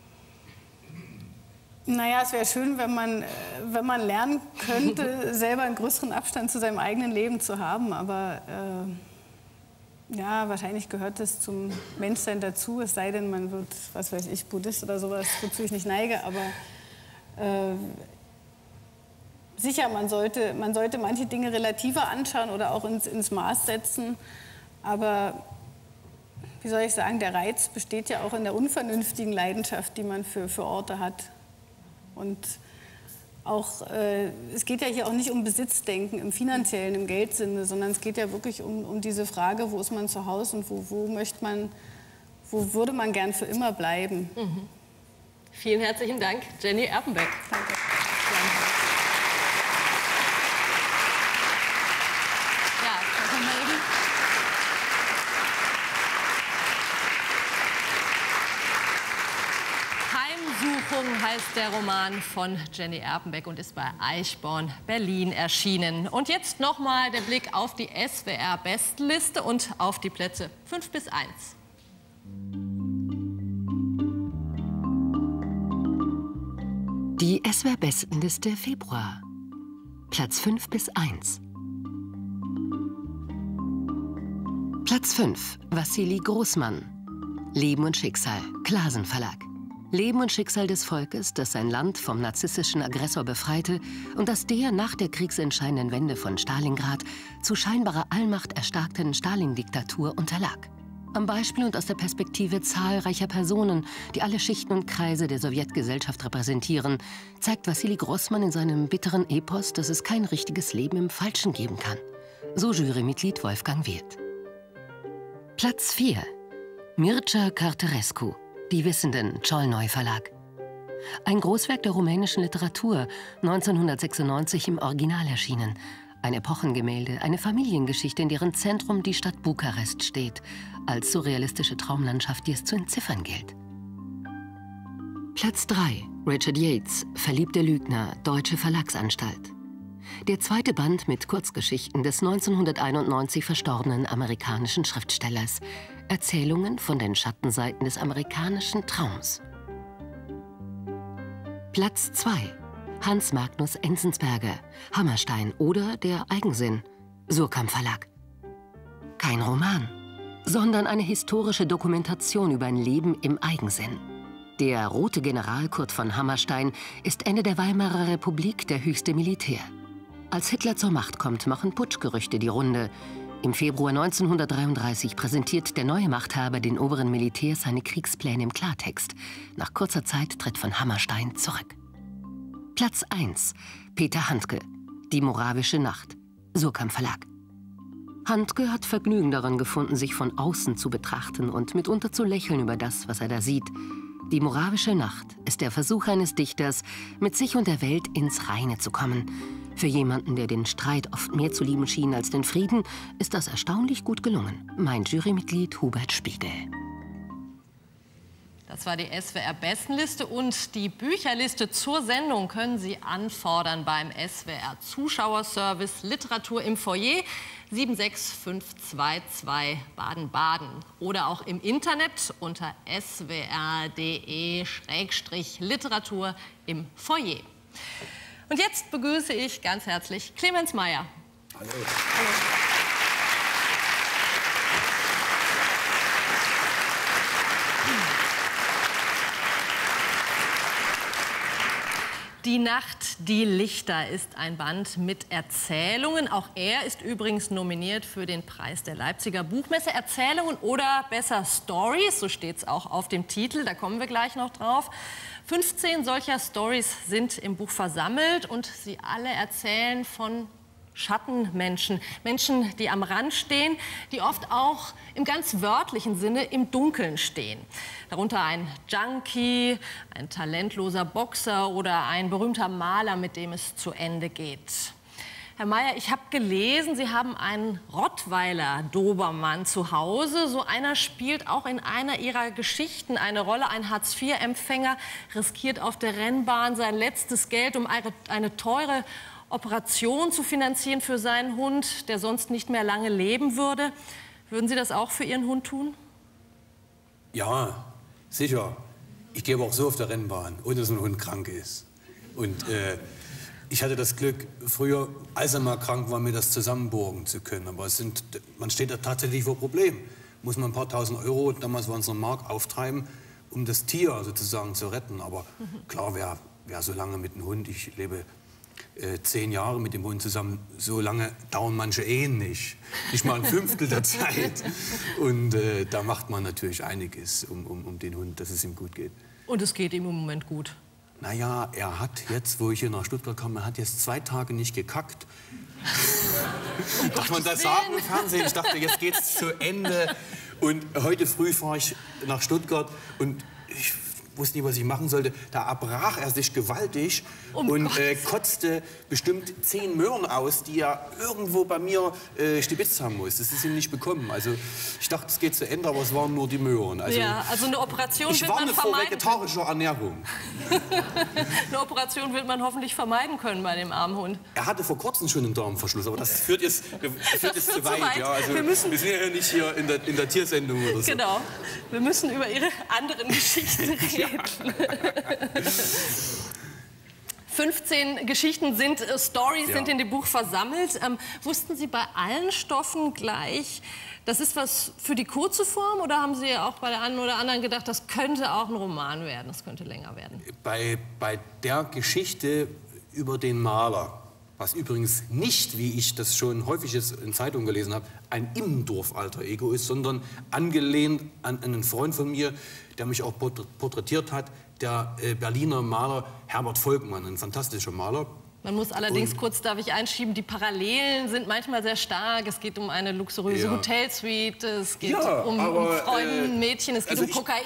Naja, es wäre schön, wenn man lernen könnte, selber einen größeren Abstand zu seinem eigenen Leben zu haben. Aber wahrscheinlich gehört es zum Menschsein dazu. Es sei denn, man wird, was weiß ich, Buddhist oder sowas, wozu ich nicht neige. Aber sicher, man sollte manche Dinge relativer anschauen oder auch ins Maß setzen. Aber wie soll ich sagen, der Reiz besteht ja auch in der unvernünftigen Leidenschaft, die man für Orte hat. Und auch, es geht ja hier auch nicht um Besitzdenken im finanziellen, im Geldsinne, sondern es geht ja wirklich um diese Frage, wo ist man zu Hause und wo würde man gern für immer bleiben. Vielen herzlichen Dank, Jenny Erpenbeck. Danke. Heißt der Roman von Jenny Erpenbeck und ist bei Eichborn Berlin erschienen. Und jetzt nochmal der Blick auf die SWR-Bestenliste und auf die Plätze 5 bis 1. Die SWR-Bestenliste Februar. Platz 5 bis 1. Platz 5, Wassili Großmann. Leben und Schicksal, Clasen Verlag. Leben und Schicksal des Volkes, das sein Land vom narzisstischen Aggressor befreite und das der nach der kriegsentscheidenden Wende von Stalingrad zu scheinbarer Allmacht erstarkten Stalin-Diktatur unterlag. Am Beispiel und aus der Perspektive zahlreicher Personen, die alle Schichten und Kreise der Sowjetgesellschaft repräsentieren, zeigt Wassili Großmann in seinem bitteren Epos, dass es kein richtiges Leben im Falschen geben kann. So Jurymitglied Wolfgang Wirth. Platz 4. Mircea Cărtărescu. Die Wissenden, Cholnoi Verlag. Ein Großwerk der rumänischen Literatur, 1996 im Original erschienen. Ein Epochengemälde, eine Familiengeschichte, in deren Zentrum die Stadt Bukarest steht, als surrealistische Traumlandschaft, die es zu entziffern gilt. Platz 3. Richard Yates, Verliebter Lügner, Deutsche Verlagsanstalt. Der zweite Band mit Kurzgeschichten des 1991 verstorbenen amerikanischen Schriftstellers. Erzählungen von den Schattenseiten des amerikanischen Traums. Platz 2. Hans Magnus Enzensberger, Hammerstein oder Der Eigensinn, Surkamp Verlag. Kein Roman, sondern eine historische Dokumentation über ein Leben im Eigensinn. Der Rote General Kurt von Hammerstein ist Ende der Weimarer Republik der höchste Militär. Als Hitler zur Macht kommt, machen Putschgerüchte die Runde. Im Februar 1933 präsentiert der neue Machthaber den oberen Militärs seine Kriegspläne im Klartext. Nach kurzer Zeit tritt von Hammerstein zurück. Platz 1. Peter Handke, Die Moravische Nacht, Surkamp Verlag. Handke hat Vergnügen daran gefunden, sich von außen zu betrachten und mitunter zu lächeln über das, was er da sieht. Die Moravische Nacht ist der Versuch eines Dichters, mit sich und der Welt ins Reine zu kommen. Für jemanden, der den Streit oft mehr zu lieben schien als den Frieden, ist das erstaunlich gut gelungen, meint Jurymitglied Hubert Spiegel. Das war die SWR-Bestenliste und die Bücherliste zur Sendung können Sie anfordern beim SWR-Zuschauerservice Literatur im Foyer 76522 Baden-Baden oder auch im Internet unter swr.de/Literatur im Foyer. Und jetzt begrüße ich ganz herzlich Clemens Meyer. Hallo. Hallo. Die Nacht, die Lichter ist ein Band mit Erzählungen. Auch er ist übrigens nominiert für den Preis der Leipziger Buchmesse. Erzählungen oder besser Stories, so steht es auch auf dem Titel, da kommen wir gleich noch drauf. 15 solcher Stories sind im Buch versammelt und sie alle erzählen von Schattenmenschen, Menschen, die am Rand stehen, die oft auch im ganz wörtlichen Sinne im Dunkeln stehen. Darunter ein Junkie, ein talentloser Boxer oder ein berühmter Maler, mit dem es zu Ende geht. Herr Meyer, ich habe gelesen, Sie haben einen Rottweiler-Dobermann zu Hause. So einer spielt auch in einer Ihrer Geschichten eine Rolle. Ein Hartz-IV-Empfänger riskiert auf der Rennbahn sein letztes Geld, um eine teure Operation zu finanzieren für seinen Hund, der sonst nicht mehr lange leben würde. Würden Sie das auch für Ihren Hund tun? Ja, sicher. Ich gehe aber auch so auf der Rennbahn, ohne dass mein Hund krank ist. Und ich hatte das Glück, früher, als er mal krank war, mir das zusammenborgen zu können. Aber man steht da tatsächlich vor Problemen. Muss man ein paar tausend Euro, damals waren es noch Mark, auftreiben, um das Tier sozusagen zu retten. Aber klar, wer so lange mit dem Hund, ich lebe 10 Jahre mit dem Hund zusammen, so lange dauern manche Ehen nicht. Nicht mal ein Fünftel der Zeit. Und da macht man natürlich einiges, um den Hund, dass es ihm gut geht. Und es geht ihm im Moment gut? Naja, er hat jetzt, wo ich hier nach Stuttgart kam, er hat jetzt 2 Tage nicht gekackt. Darf man das sagen im Fernsehen? Ich dachte, jetzt geht's zu Ende. Und heute früh fahre ich nach Stuttgart und ich wusste nicht, was ich machen sollte. Da erbrach er sich gewaltig und kotzte bestimmt 10 Möhren aus, die er irgendwo bei mir stibitzt haben muss. Das ist ihm nicht bekommen. Also ich dachte, es geht zu Ende, aber es waren nur die Möhren. Also, ja, also eine Operation wird man vermeiden. Ich warne vor vegetarischer Ernährung. Eine Operation wird man hoffentlich vermeiden können bei dem armen Hund. Er hatte vor kurzem schon einen Darmverschluss, aber das führt jetzt zu weit. Ja, also wir sind ja nicht hier in der Tiersendung oder so. Genau. Wir müssen über Ihre anderen Geschichten reden. 14 15 Geschichten sind, Stories sind in dem Buch versammelt. Wussten Sie bei allen Stoffen gleich, das ist was für die kurze Form, oder haben Sie auch bei der einen oder anderen gedacht, das könnte auch ein Roman werden, das könnte länger werden? Bei der Geschichte über den Maler, was übrigens nicht, wie ich das schon häufig in Zeitungen gelesen habe, ein Immendorf-Alter-Ego ist, sondern angelehnt an einen Freund von mir, der mich auch porträtiert hat, der Berliner Maler Herbert Volkmann, ein fantastischer Maler. Man muss allerdings kurz, darf ich einschieben, die Parallelen sind manchmal sehr stark. Es geht um eine luxuriöse Hotelsuite, es geht um Freunde, Mädchen, es geht um Kokain.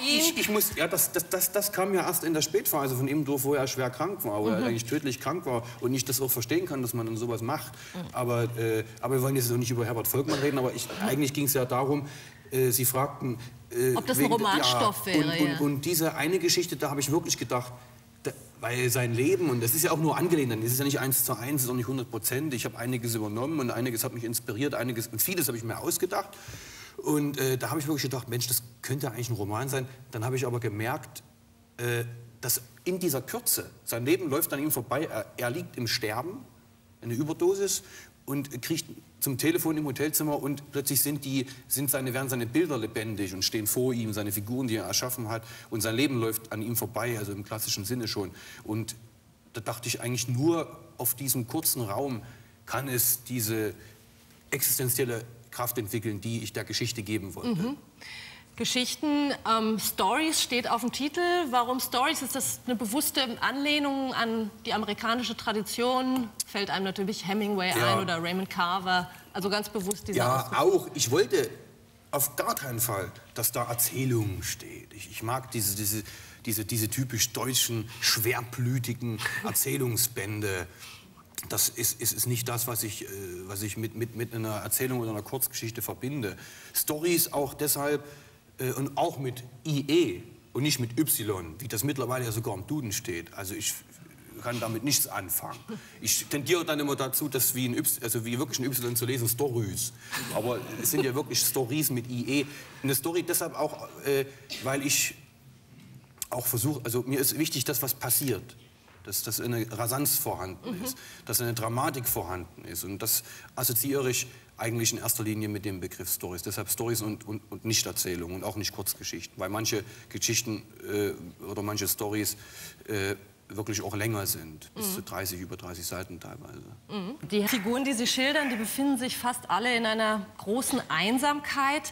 Das kam ja erst in der Spätphase von Immendorf, wo er schwer krank war, wo er eigentlich tödlich krank war und ich das auch verstehen kann, dass man dann sowas macht. Aber wir wollen jetzt auch nicht über Herbert Volkmann reden, aber eigentlich ging es ja darum, Sie fragten... ob das ein Romanstoff wäre. Und diese eine Geschichte, da habe ich wirklich gedacht, weil sein Leben, und das ist ja auch nur angelehnt, das ist ja nicht 1:1, das ist auch nicht 100%. Ich habe einiges übernommen und einiges hat mich inspiriert, und vieles habe ich mir ausgedacht. Und da habe ich wirklich gedacht, Mensch, das könnte eigentlich ein Roman sein. Dann habe ich aber gemerkt, dass in dieser Kürze, sein Leben läuft an ihm vorbei, er liegt im Sterben, eine Überdosis, und kriegt zum Telefon im Hotelzimmer und plötzlich werden seine Bilder lebendig und stehen vor ihm, seine Figuren, die er erschaffen hat, und sein Leben läuft an ihm vorbei, also im klassischen Sinne schon. Und da dachte ich eigentlich, nur auf diesem kurzen Raum kann es diese existenzielle Kraft entwickeln, die ich der Geschichte geben wollte. Geschichten, Stories steht auf dem Titel. Warum Stories? Ist das eine bewusste Anlehnung an die amerikanische Tradition? Fällt einem natürlich Hemingway ein oder Raymond Carver. Also ganz bewusst dieser Ausdruck. Auch. Ich wollte auf gar keinen Fall, dass da Erzählung steht. Ich mag diese typisch deutschen, schwerblütigen Erzählungsbände. Das ist nicht das, was ich mit einer Erzählung oder einer Kurzgeschichte verbinde. Stories auch deshalb und auch mit IE und nicht mit Y, wie das mittlerweile ja sogar im Duden steht. Also ich kann damit nichts anfangen. Ich tendiere dann immer dazu, das wie wirklich ein Y zu lesen, Stories. Aber es sind ja wirklich Stories mit IE. Eine Story deshalb auch, weil ich auch versuche, also mir ist wichtig, dass was passiert. Dass eine Rasanz vorhanden ist, dass eine Dramatik vorhanden ist. Und das assoziiere ich eigentlich in erster Linie mit dem Begriff Stories. Deshalb Stories und Nicht-Erzählungen und auch nicht Kurzgeschichten. Weil manche Geschichten oder manche Stories wirklich auch länger sind. Bis zu über 30 Seiten teilweise. Die Figuren, die Sie schildern, die befinden sich fast alle in einer großen Einsamkeit.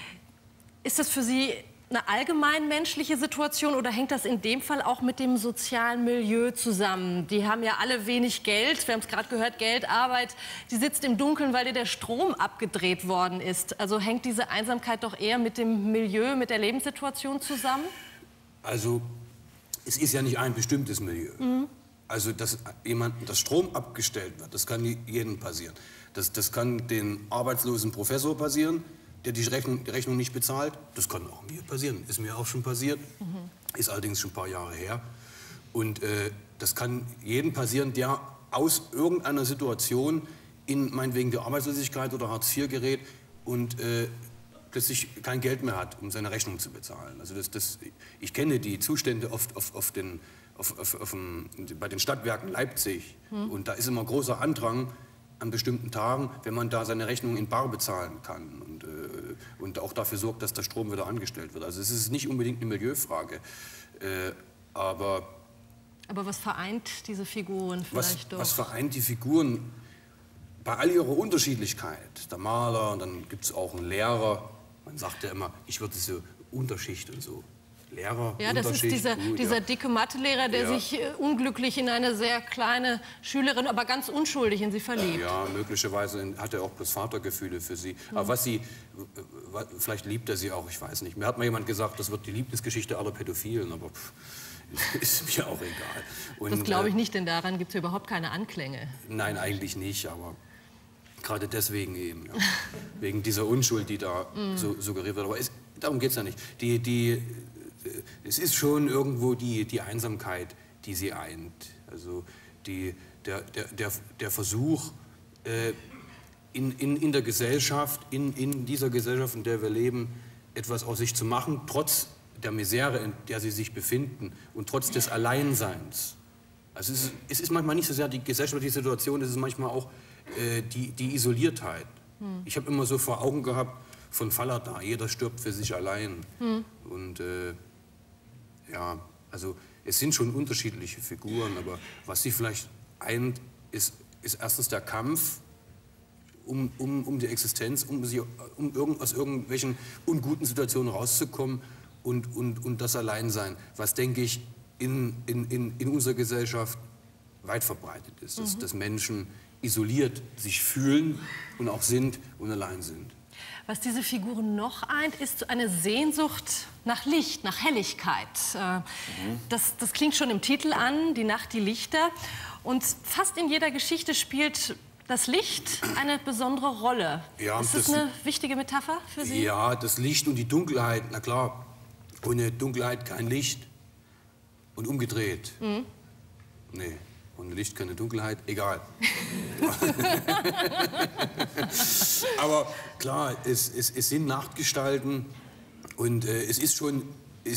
Ist das für Sie eine allgemein menschliche Situation oder hängt das in dem Fall auch mit dem sozialen Milieu zusammen? Die haben ja alle wenig Geld, wir haben es gerade gehört, Geld, Arbeit. Die sitzt im Dunkeln, weil dir der Strom abgedreht worden ist. Also hängt diese Einsamkeit doch eher mit dem Milieu, mit der Lebenssituation zusammen? Also es ist ja nicht ein bestimmtes Milieu. Also dass das Strom abgestellt wird, das kann jedem passieren. Das kann den arbeitslosen Professor passieren, der die Rechnung nicht bezahlt. Das kann auch mir passieren, ist mir auch schon passiert, ist allerdings schon ein paar Jahre her. Und das kann jedem passieren, der aus irgendeiner Situation in meinetwegen der Arbeitslosigkeit oder Hartz IV gerät und plötzlich kein Geld mehr hat, um seine Rechnung zu bezahlen. Also ich kenne die Zustände oft bei den Stadtwerken Leipzig. Und da ist immer großer Andrang an bestimmten Tagen, wenn man da seine Rechnung in bar bezahlen kann und auch dafür sorgt, dass der Strom wieder angestellt wird. Also es ist nicht unbedingt eine Milieufrage, aber was vereint diese Figuren vielleicht doch? Was vereint die Figuren bei all ihrer Unterschiedlichkeit? Der Maler, und dann gibt es auch einen Lehrer. Man sagt ja immer, ich würde diese Unterschicht und so. Lehrer, ja, das ist dieser dicke Mathelehrer, der sich unglücklich in eine sehr kleine Schülerin, aber ganz unschuldig in sie verliebt. Ja, möglicherweise hat er auch bloß Vatergefühle für sie. Aber vielleicht liebt er sie auch, ich weiß nicht. Mir hat mal jemand gesagt, das wird die Lieblingsgeschichte aller Pädophilen, aber ist mir auch egal. Und, das glaube ich nicht, denn daran gibt es überhaupt keine Anklänge. Nein, eigentlich nicht, aber gerade deswegen eben. Ja. Wegen dieser Unschuld, die da so suggeriert wird. Aber darum geht es ja nicht. Es ist schon irgendwo die Einsamkeit, die sie eint. Also der Versuch, in der Gesellschaft, in dieser Gesellschaft, in der wir leben, etwas aus sich zu machen, trotz der Misere, in der sie sich befinden und trotz des Alleinseins. Also es ist manchmal nicht so sehr die gesellschaftliche Situation, es ist manchmal auch die Isoliertheit. Ich habe immer so vor Augen gehabt von Fallada, jeder stirbt für sich allein. Und ja, also es sind schon unterschiedliche Figuren, aber was sie vielleicht eint, ist erstens der Kampf um die Existenz, aus irgendwelchen unguten Situationen rauszukommen und das Alleinsein, was, denke ich, in unserer Gesellschaft weit verbreitet ist, dass Menschen isoliert sich fühlen und auch sind und allein sind. Was diese Figuren noch eint, ist eine Sehnsucht nach Licht, nach Helligkeit. Das klingt schon im Titel an, die Nacht, die Lichter. Und fast in jeder Geschichte spielt das Licht eine besondere Rolle. Ja, ist das eine wichtige Metapher für Sie? Ja, das Licht und die Dunkelheit, na klar, ohne Dunkelheit kein Licht. Und umgedreht. Nee, ohne Licht keine Dunkelheit, egal. Aber klar, es sind Nachtgestalten und es ist schon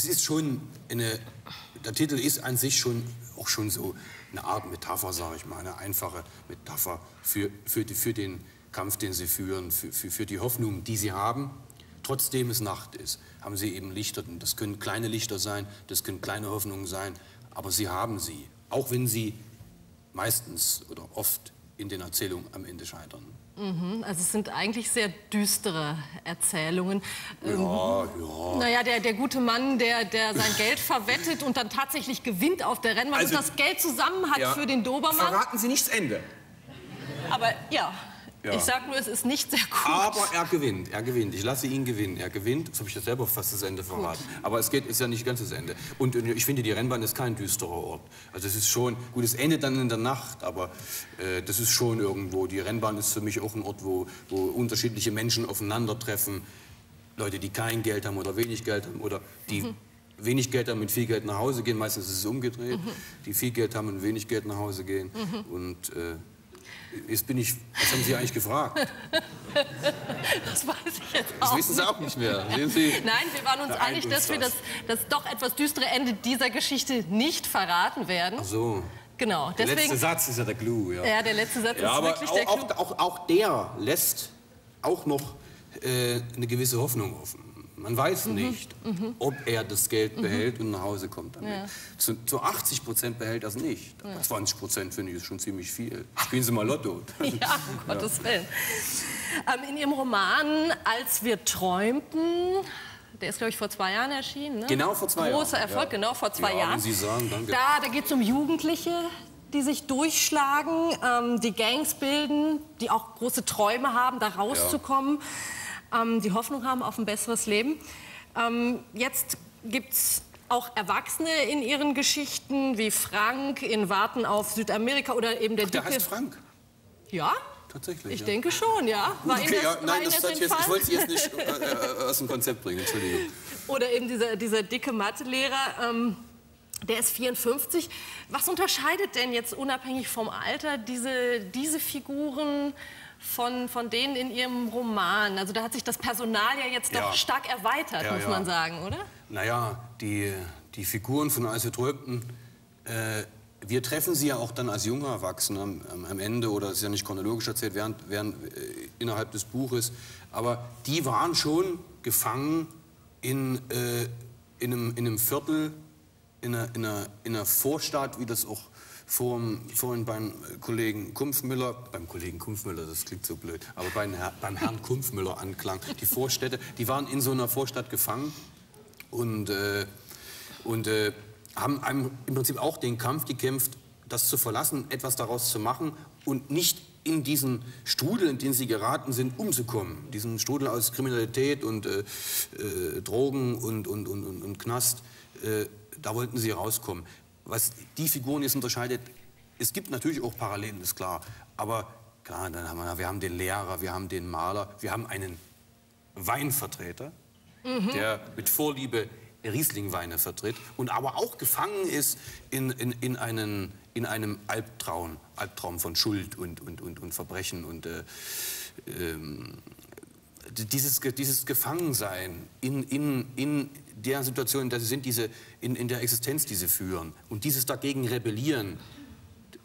der Titel ist an sich auch schon so eine Art Metapher, sage ich mal, eine einfache Metapher für den Kampf, den sie führen, für die Hoffnung, die sie haben. Trotzdem es Nacht ist, haben sie eben Lichter. Das können kleine Lichter sein, das können kleine Hoffnungen sein, aber sie haben sie. Auch wenn sie meistens oder oft in den Erzählungen am Ende scheitern. Also es sind eigentlich sehr düstere Erzählungen. Ja. Naja, der gute Mann, der sein Geld verwettet und dann tatsächlich gewinnt auf der Rennbahn und das Geld zusammen hat für den Dobermann. Verraten Sie nicht das Ende. Aber ja. Ich sag nur, es ist nicht sehr gut. Aber er gewinnt. Ich lasse ihn gewinnen. Er gewinnt. Das habe ich ja selber fast das Ende verraten. Gut. Aber es ist ja nicht ganz das Ende. Und ich finde, die Rennbahn ist kein düsterer Ort. Also es ist schon, gut, es endet dann in der Nacht, aber das ist schon irgendwo. Die Rennbahn ist für mich auch ein Ort, wo unterschiedliche Menschen aufeinandertreffen. Leute, die kein Geld haben oder wenig Geld haben oder die wenig Geld haben und mit viel Geld nach Hause gehen. Meistens ist es umgedreht. Die viel Geld haben und wenig Geld nach Hause gehen. Und jetzt was haben Sie eigentlich gefragt? Das weiß ich jetzt auch. Das wissen Sie auch nicht mehr. Sehen Sie? Nein, wir waren uns einig, dass wir das doch etwas düstere Ende dieser Geschichte nicht verraten werden. Ach so. Genau. Der letzte Satz ist ja der Clou. Ja, der letzte Satz ist wirklich der Clou. Auch der lässt auch noch eine gewisse Hoffnung offen. Man weiß nicht, ob er das Geld behält und nach Hause kommt damit. Ja. Zu 80% behält er es nicht. Ja. 20% finde ich ist schon ziemlich viel. Spielen Sie mal Lotto. Ja, um Gottes Willen. In Ihrem Roman Als wir träumten, der ist, glaube ich, vor 2 Jahren erschienen. Ne? Genau vor 2 Jahren. Großer Erfolg, genau vor 2 Jahren. Wenn Sie sagen, danke. Da geht es um Jugendliche, die sich durchschlagen, die Gangs bilden, die auch große Träume haben, da rauszukommen. Die Hoffnung haben auf ein besseres Leben. Jetzt gibt es auch Erwachsene in ihren Geschichten, wie Frank in Warten auf Südamerika oder eben der Dicke... Der heißt Frank? Ja? Tatsächlich, Ich denke schon, ja. Nein, ich wollte Sie jetzt nicht aus dem Konzept bringen, Entschuldigung. Oder eben dieser dicke Mathelehrer, der ist 54. Was unterscheidet denn jetzt unabhängig vom Alter diese Figuren von denen in Ihrem Roman? Also da hat sich das Personal ja jetzt doch stark erweitert, muss man sagen, oder? Naja, die Figuren von Als wir träumten, wir treffen sie ja auch dann als junge Erwachsene am Ende, oder es ist ja nicht chronologisch erzählt, während innerhalb des Buches, aber die waren schon gefangen in einem Viertel, in einer Vorstadt, wie das auch vorhin beim Kollegen Kumpfmüller, das klingt so blöd, aber beim Herrn Kumpfmüller anklang. Die Vorstädte, die waren in so einer Vorstadt gefangen und haben im Prinzip auch den Kampf gekämpft, das zu verlassen, etwas daraus zu machen und nicht in diesen Strudel, in den sie geraten sind, umzukommen. Diesen Strudel aus Kriminalität und Drogen und Knast, da wollten sie rauskommen. Was die Figuren jetzt unterscheidet, es gibt natürlich auch Parallelen, ist klar. Aber klar, wir haben den Lehrer, wir haben den Maler, wir haben einen Weinvertreter, der mit Vorliebe Riesling-Weine vertritt und aber auch gefangen ist in einem Albtraum von Schuld und Verbrechen und dieses Gefangensein in der Situation, in der sie sind, in der Existenz, die sie führen und dieses dagegen Rebellieren,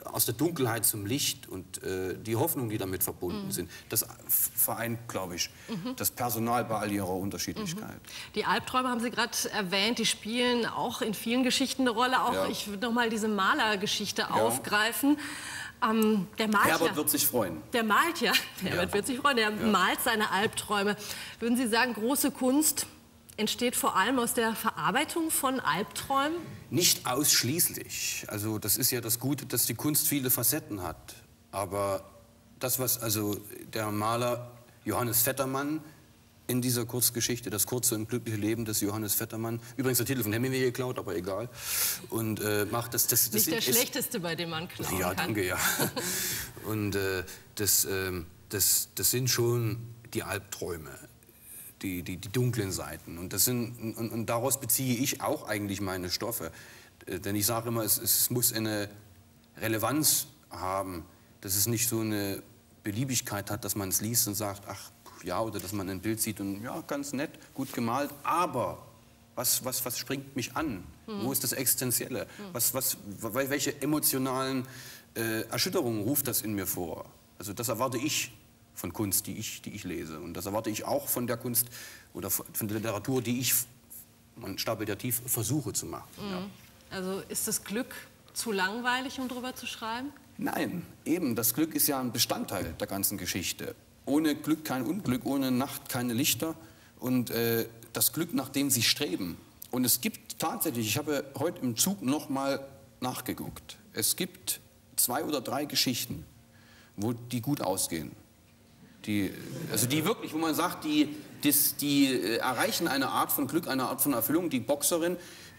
aus der Dunkelheit zum Licht und die Hoffnung, die damit verbunden sind, das vereint, glaube ich, das Personal bei all ihrer Unterschiedlichkeit. Die Albträume haben Sie gerade erwähnt, die spielen auch in vielen Geschichten eine Rolle. Auch ich würde noch mal diese Malergeschichte aufgreifen. Der malt Herbert wird sich freuen. Der malt Herbert wird sich freuen. Der malt seine Albträume. Würden Sie sagen, große Kunst entsteht vor allem aus der Verarbeitung von Albträumen? Nicht ausschließlich. Also das ist ja das Gute, dass die Kunst viele Facetten hat. Aber das, was also der Maler Johannes Vettermann in dieser Kurzgeschichte, das kurze und glückliche Leben des Johannes Vettermann, übrigens der Titel von Hemingway geklaut, aber egal, und macht das nicht der schlechteste, bei dem man klauen kann. Ja, danke, ja. Und das sind schon die Albträume. Die dunklen Seiten. Und daraus beziehe ich auch eigentlich meine Stoffe. Denn ich sage immer, es muss eine Relevanz haben, dass es nicht so eine Beliebigkeit hat, dass man es liest und sagt, ach ja, oder dass man ein Bild sieht und ja, ganz nett, gut gemalt, aber was springt mich an? Wo ist das Existenzielle? Welche emotionalen Erschütterungen ruft das in mir vor? Also das erwarte ich von Kunst, die ich lese. Und das erwarte ich auch von der Kunst oder von der Literatur, die ich, man stapelt ja tief, versuche zu machen. Ja. Also ist das Glück zu langweilig, um drüber zu schreiben? Nein, eben, das Glück ist ja ein Bestandteil der ganzen Geschichte. Ohne Glück kein Unglück, ohne Nacht keine Lichter und das Glück, nach dem sie streben. Und es gibt tatsächlich, ich habe heute im Zug noch mal nachgeguckt, es gibt 2 oder 3 Geschichten, wo die gut ausgehen. Die wirklich, wo man sagt, die erreichen eine Art von Glück, eine Art von Erfüllung. Die Boxerin,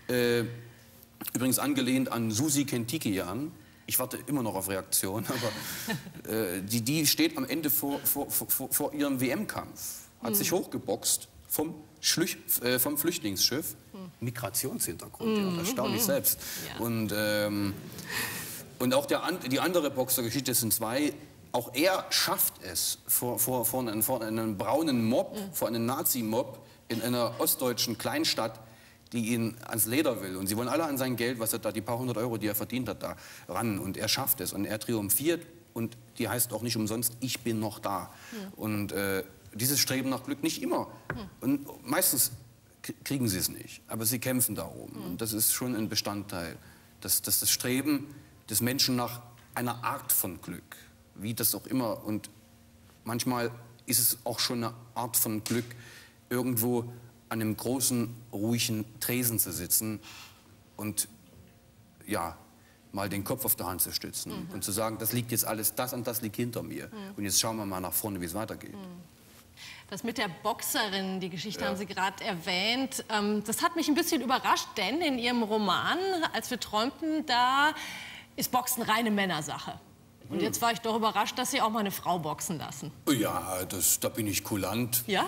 übrigens angelehnt an Susi Kentikian, ich warte immer noch auf Reaktion, aber die steht am Ende vor ihrem WM-Kampf, hat sich hochgeboxt vom Flüchtlingsschiff, Migrationshintergrund, ja, erstaunlich selbst. Ja. Und auch die andere Boxergeschichte, das sind 2. Auch er schafft es vor einem braunen Mob, vor einem Nazi-Mob in einer ostdeutschen Kleinstadt, die ihn ans Leder will. Und sie wollen alle an sein Geld, was er da, die paar 100 Euro, die er verdient hat, da ran. Und er schafft es und er triumphiert. Und die heißt auch nicht umsonst, ich bin noch da. Und dieses Streben nach Glück nicht immer. Und meistens kriegen sie es nicht. Aber sie kämpfen darum. Und das ist schon ein Bestandteil. Das Streben des Menschen nach einer Art von Glück. Wie das auch immer. Und manchmal ist es auch schon eine Art von Glück, irgendwo an einem großen, ruhigen Tresen zu sitzen und ja, mal den Kopf auf der Hand zu stützen und zu sagen, das liegt jetzt alles, das und das liegt hinter mir. Und jetzt schauen wir mal nach vorne, wie es weitergeht. Das mit der Boxerin, die Geschichte haben Sie gerade erwähnt. Das hat mich ein bisschen überrascht, denn in Ihrem Roman, Als wir träumten, da ist Boxen reine Männersache. Und jetzt war ich doch überrascht, dass Sie auch mal eine Frau boxen lassen. Ja, da bin ich kulant. Ja?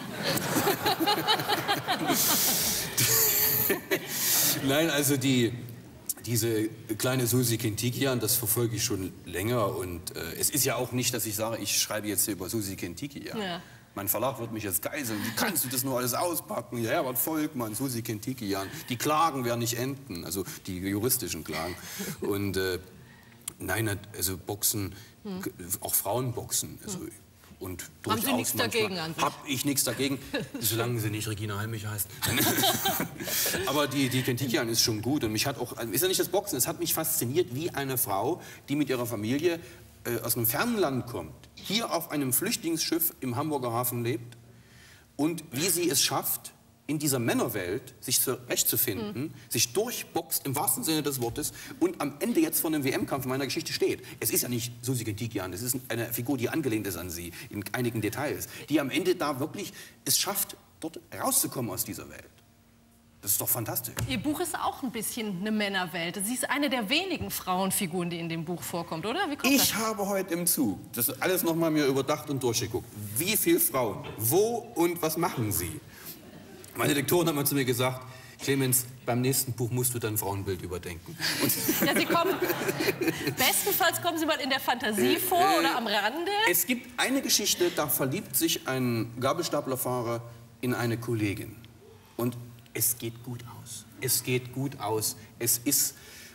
Nein, also diese kleine Susi Kentikian, das verfolge ich schon länger. Und es ist ja auch nicht, dass ich sage, ich schreibe jetzt hier über Susi Kentikian. Ja. Mein Verlag wird mich jetzt geiseln. Wie kannst du das nur alles auspacken? Ja, Herbert Volkmann, Susi Kentikian. Die Klagen werden nicht enden, also die juristischen Klagen. Und nein, also Boxen, auch Frauen boxen. Also, und haben Sie nichts dagegen an sich? Hab ich nichts dagegen, solange sie nicht Regina Halmich heißt. Aber die Kentikian ist schon gut. Und mich hat auch, ist ja nicht das Boxen, es hat mich fasziniert, wie eine Frau, die mit ihrer Familie aus einem fernen Land kommt, hier auf einem Flüchtlingsschiff im Hamburger Hafen lebt und wie sie es schafft, in dieser Männerwelt sich zurechtzufinden, sich durchboxt im wahrsten Sinne des Wortes und am Ende jetzt vor einem WM-Kampf meiner Geschichte steht. Es ist ja nicht Susi Kentikian, es ist eine Figur, die angelehnt ist an sie, in einigen Details, die am Ende da wirklich es schafft, dort rauszukommen aus dieser Welt. Das ist doch fantastisch. Ihr Buch ist auch ein bisschen eine Männerwelt. Sie ist eine der wenigen Frauenfiguren, die in dem Buch vorkommt, oder? Wie kommt das? Ich habe heute im Zug das alles noch mal mir überdacht und durchgeguckt. Wie viele Frauen, wo und was machen sie? Meine Lektorin hat mal zu mir gesagt, Clemens, beim nächsten Buch musst du dein Frauenbild überdenken. Ja, Sie kommen, bestenfalls kommen Sie mal in der Fantasie vor oder am Rande. Es gibt eine Geschichte, da verliebt sich ein Gabelstaplerfahrer in eine Kollegin. Und es geht gut aus. Es geht gut aus. Es ist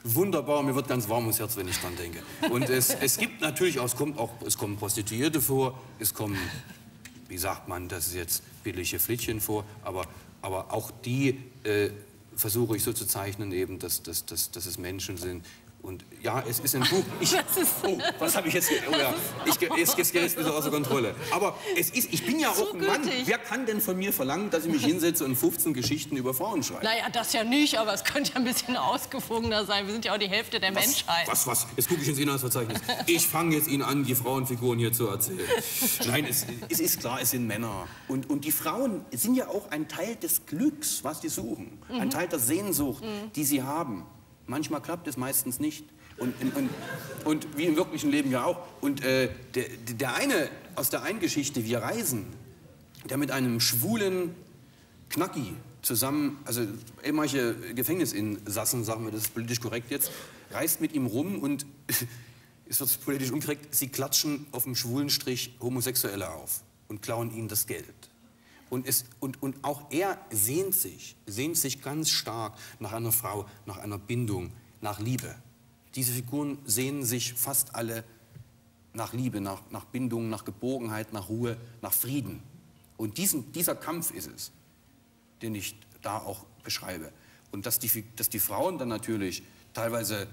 wunderbar, mir wird ganz warm ums Herz, wenn ich dran denke. Und es gibt natürlich auch, es kommen Prostituierte vor, es kommen, wie sagt man, das ist jetzt billige Flittchen vor, aber auch die versuche ich so zu zeichnen, eben, dass es Menschen sind. Und ja, es ist ein Buch. Oh, was habe ich jetzt? Oh ja, jetzt ist es wieder außer Kontrolle. Aber ich bin ja auch ein Mann. Wer kann denn von mir verlangen, dass ich mich hinsetze und 15 Geschichten über Frauen schreibe? Naja, das ja nicht, aber es könnte ja ein bisschen ausgewogener sein. Wir sind ja auch die Hälfte der Menschheit. Was? Jetzt gucke ich ins Inhaltsverzeichnis. Ich fange jetzt Ihnen an, die Frauenfiguren hier zu erzählen. Nein, es ist klar, es sind Männer. Und die Frauen sind ja auch ein Teil des Glücks, was die suchen. Ein Teil der Sehnsucht, die sie haben. Manchmal klappt es, meistens nicht. Und wie im wirklichen Leben ja auch. Und der eine aus der einen Geschichte, Wir reisen, der mit einem schwulen Knacki zusammen, also ehemalige Gefängnisinsassen, sagen wir, das ist politisch korrekt jetzt, reist mit ihm rum und es wird politisch unkorrekt, sie klatschen auf dem schwulen Strich Homosexuelle auf und klauen ihnen das Geld. Und auch er sehnt sich ganz stark nach einer Frau, nach einer Bindung, nach Liebe. Diese Figuren sehnen sich fast alle nach Liebe, nach Bindung, nach Geborgenheit, nach Ruhe, nach Frieden. Und dieser Kampf ist es, den ich da auch beschreibe. Und dass die Frauen dann natürlich teilweise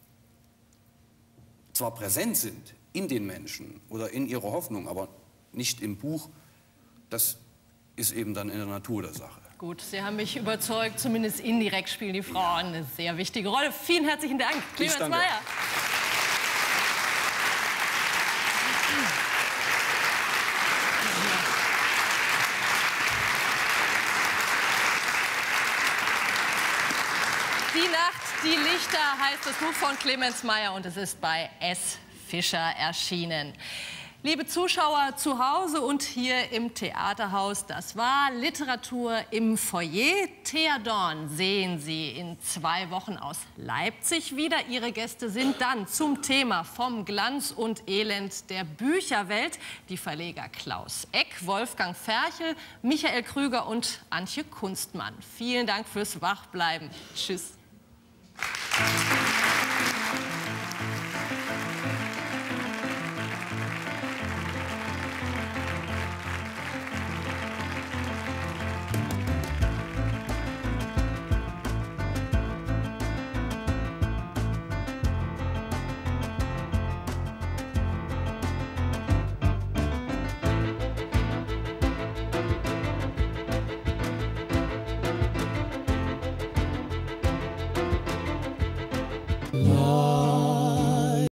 zwar präsent sind in den Menschen oder in ihrer Hoffnung, aber nicht im Buch, das ist eben dann in der Natur der Sache. Gut, Sie haben mich überzeugt, zumindest indirekt spielen die Frauen eine sehr wichtige Rolle. Vielen herzlichen Dank, Clemens Meyer. Die Nacht, die Lichter heißt das Buch von Clemens Meyer und es ist bei S. Fischer erschienen. Liebe Zuschauer zu Hause und hier im Theaterhaus, das war Literatur im Foyer. Thea Dorn sehen Sie in 2 Wochen aus Leipzig wieder. Ihre Gäste sind dann zum Thema Vom Glanz und Elend der Bücherwelt die Verleger Klaus Eck, Wolfgang Ferchel, Michael Krüger und Antje Kunstmann. Vielen Dank fürs Wachbleiben. Tschüss.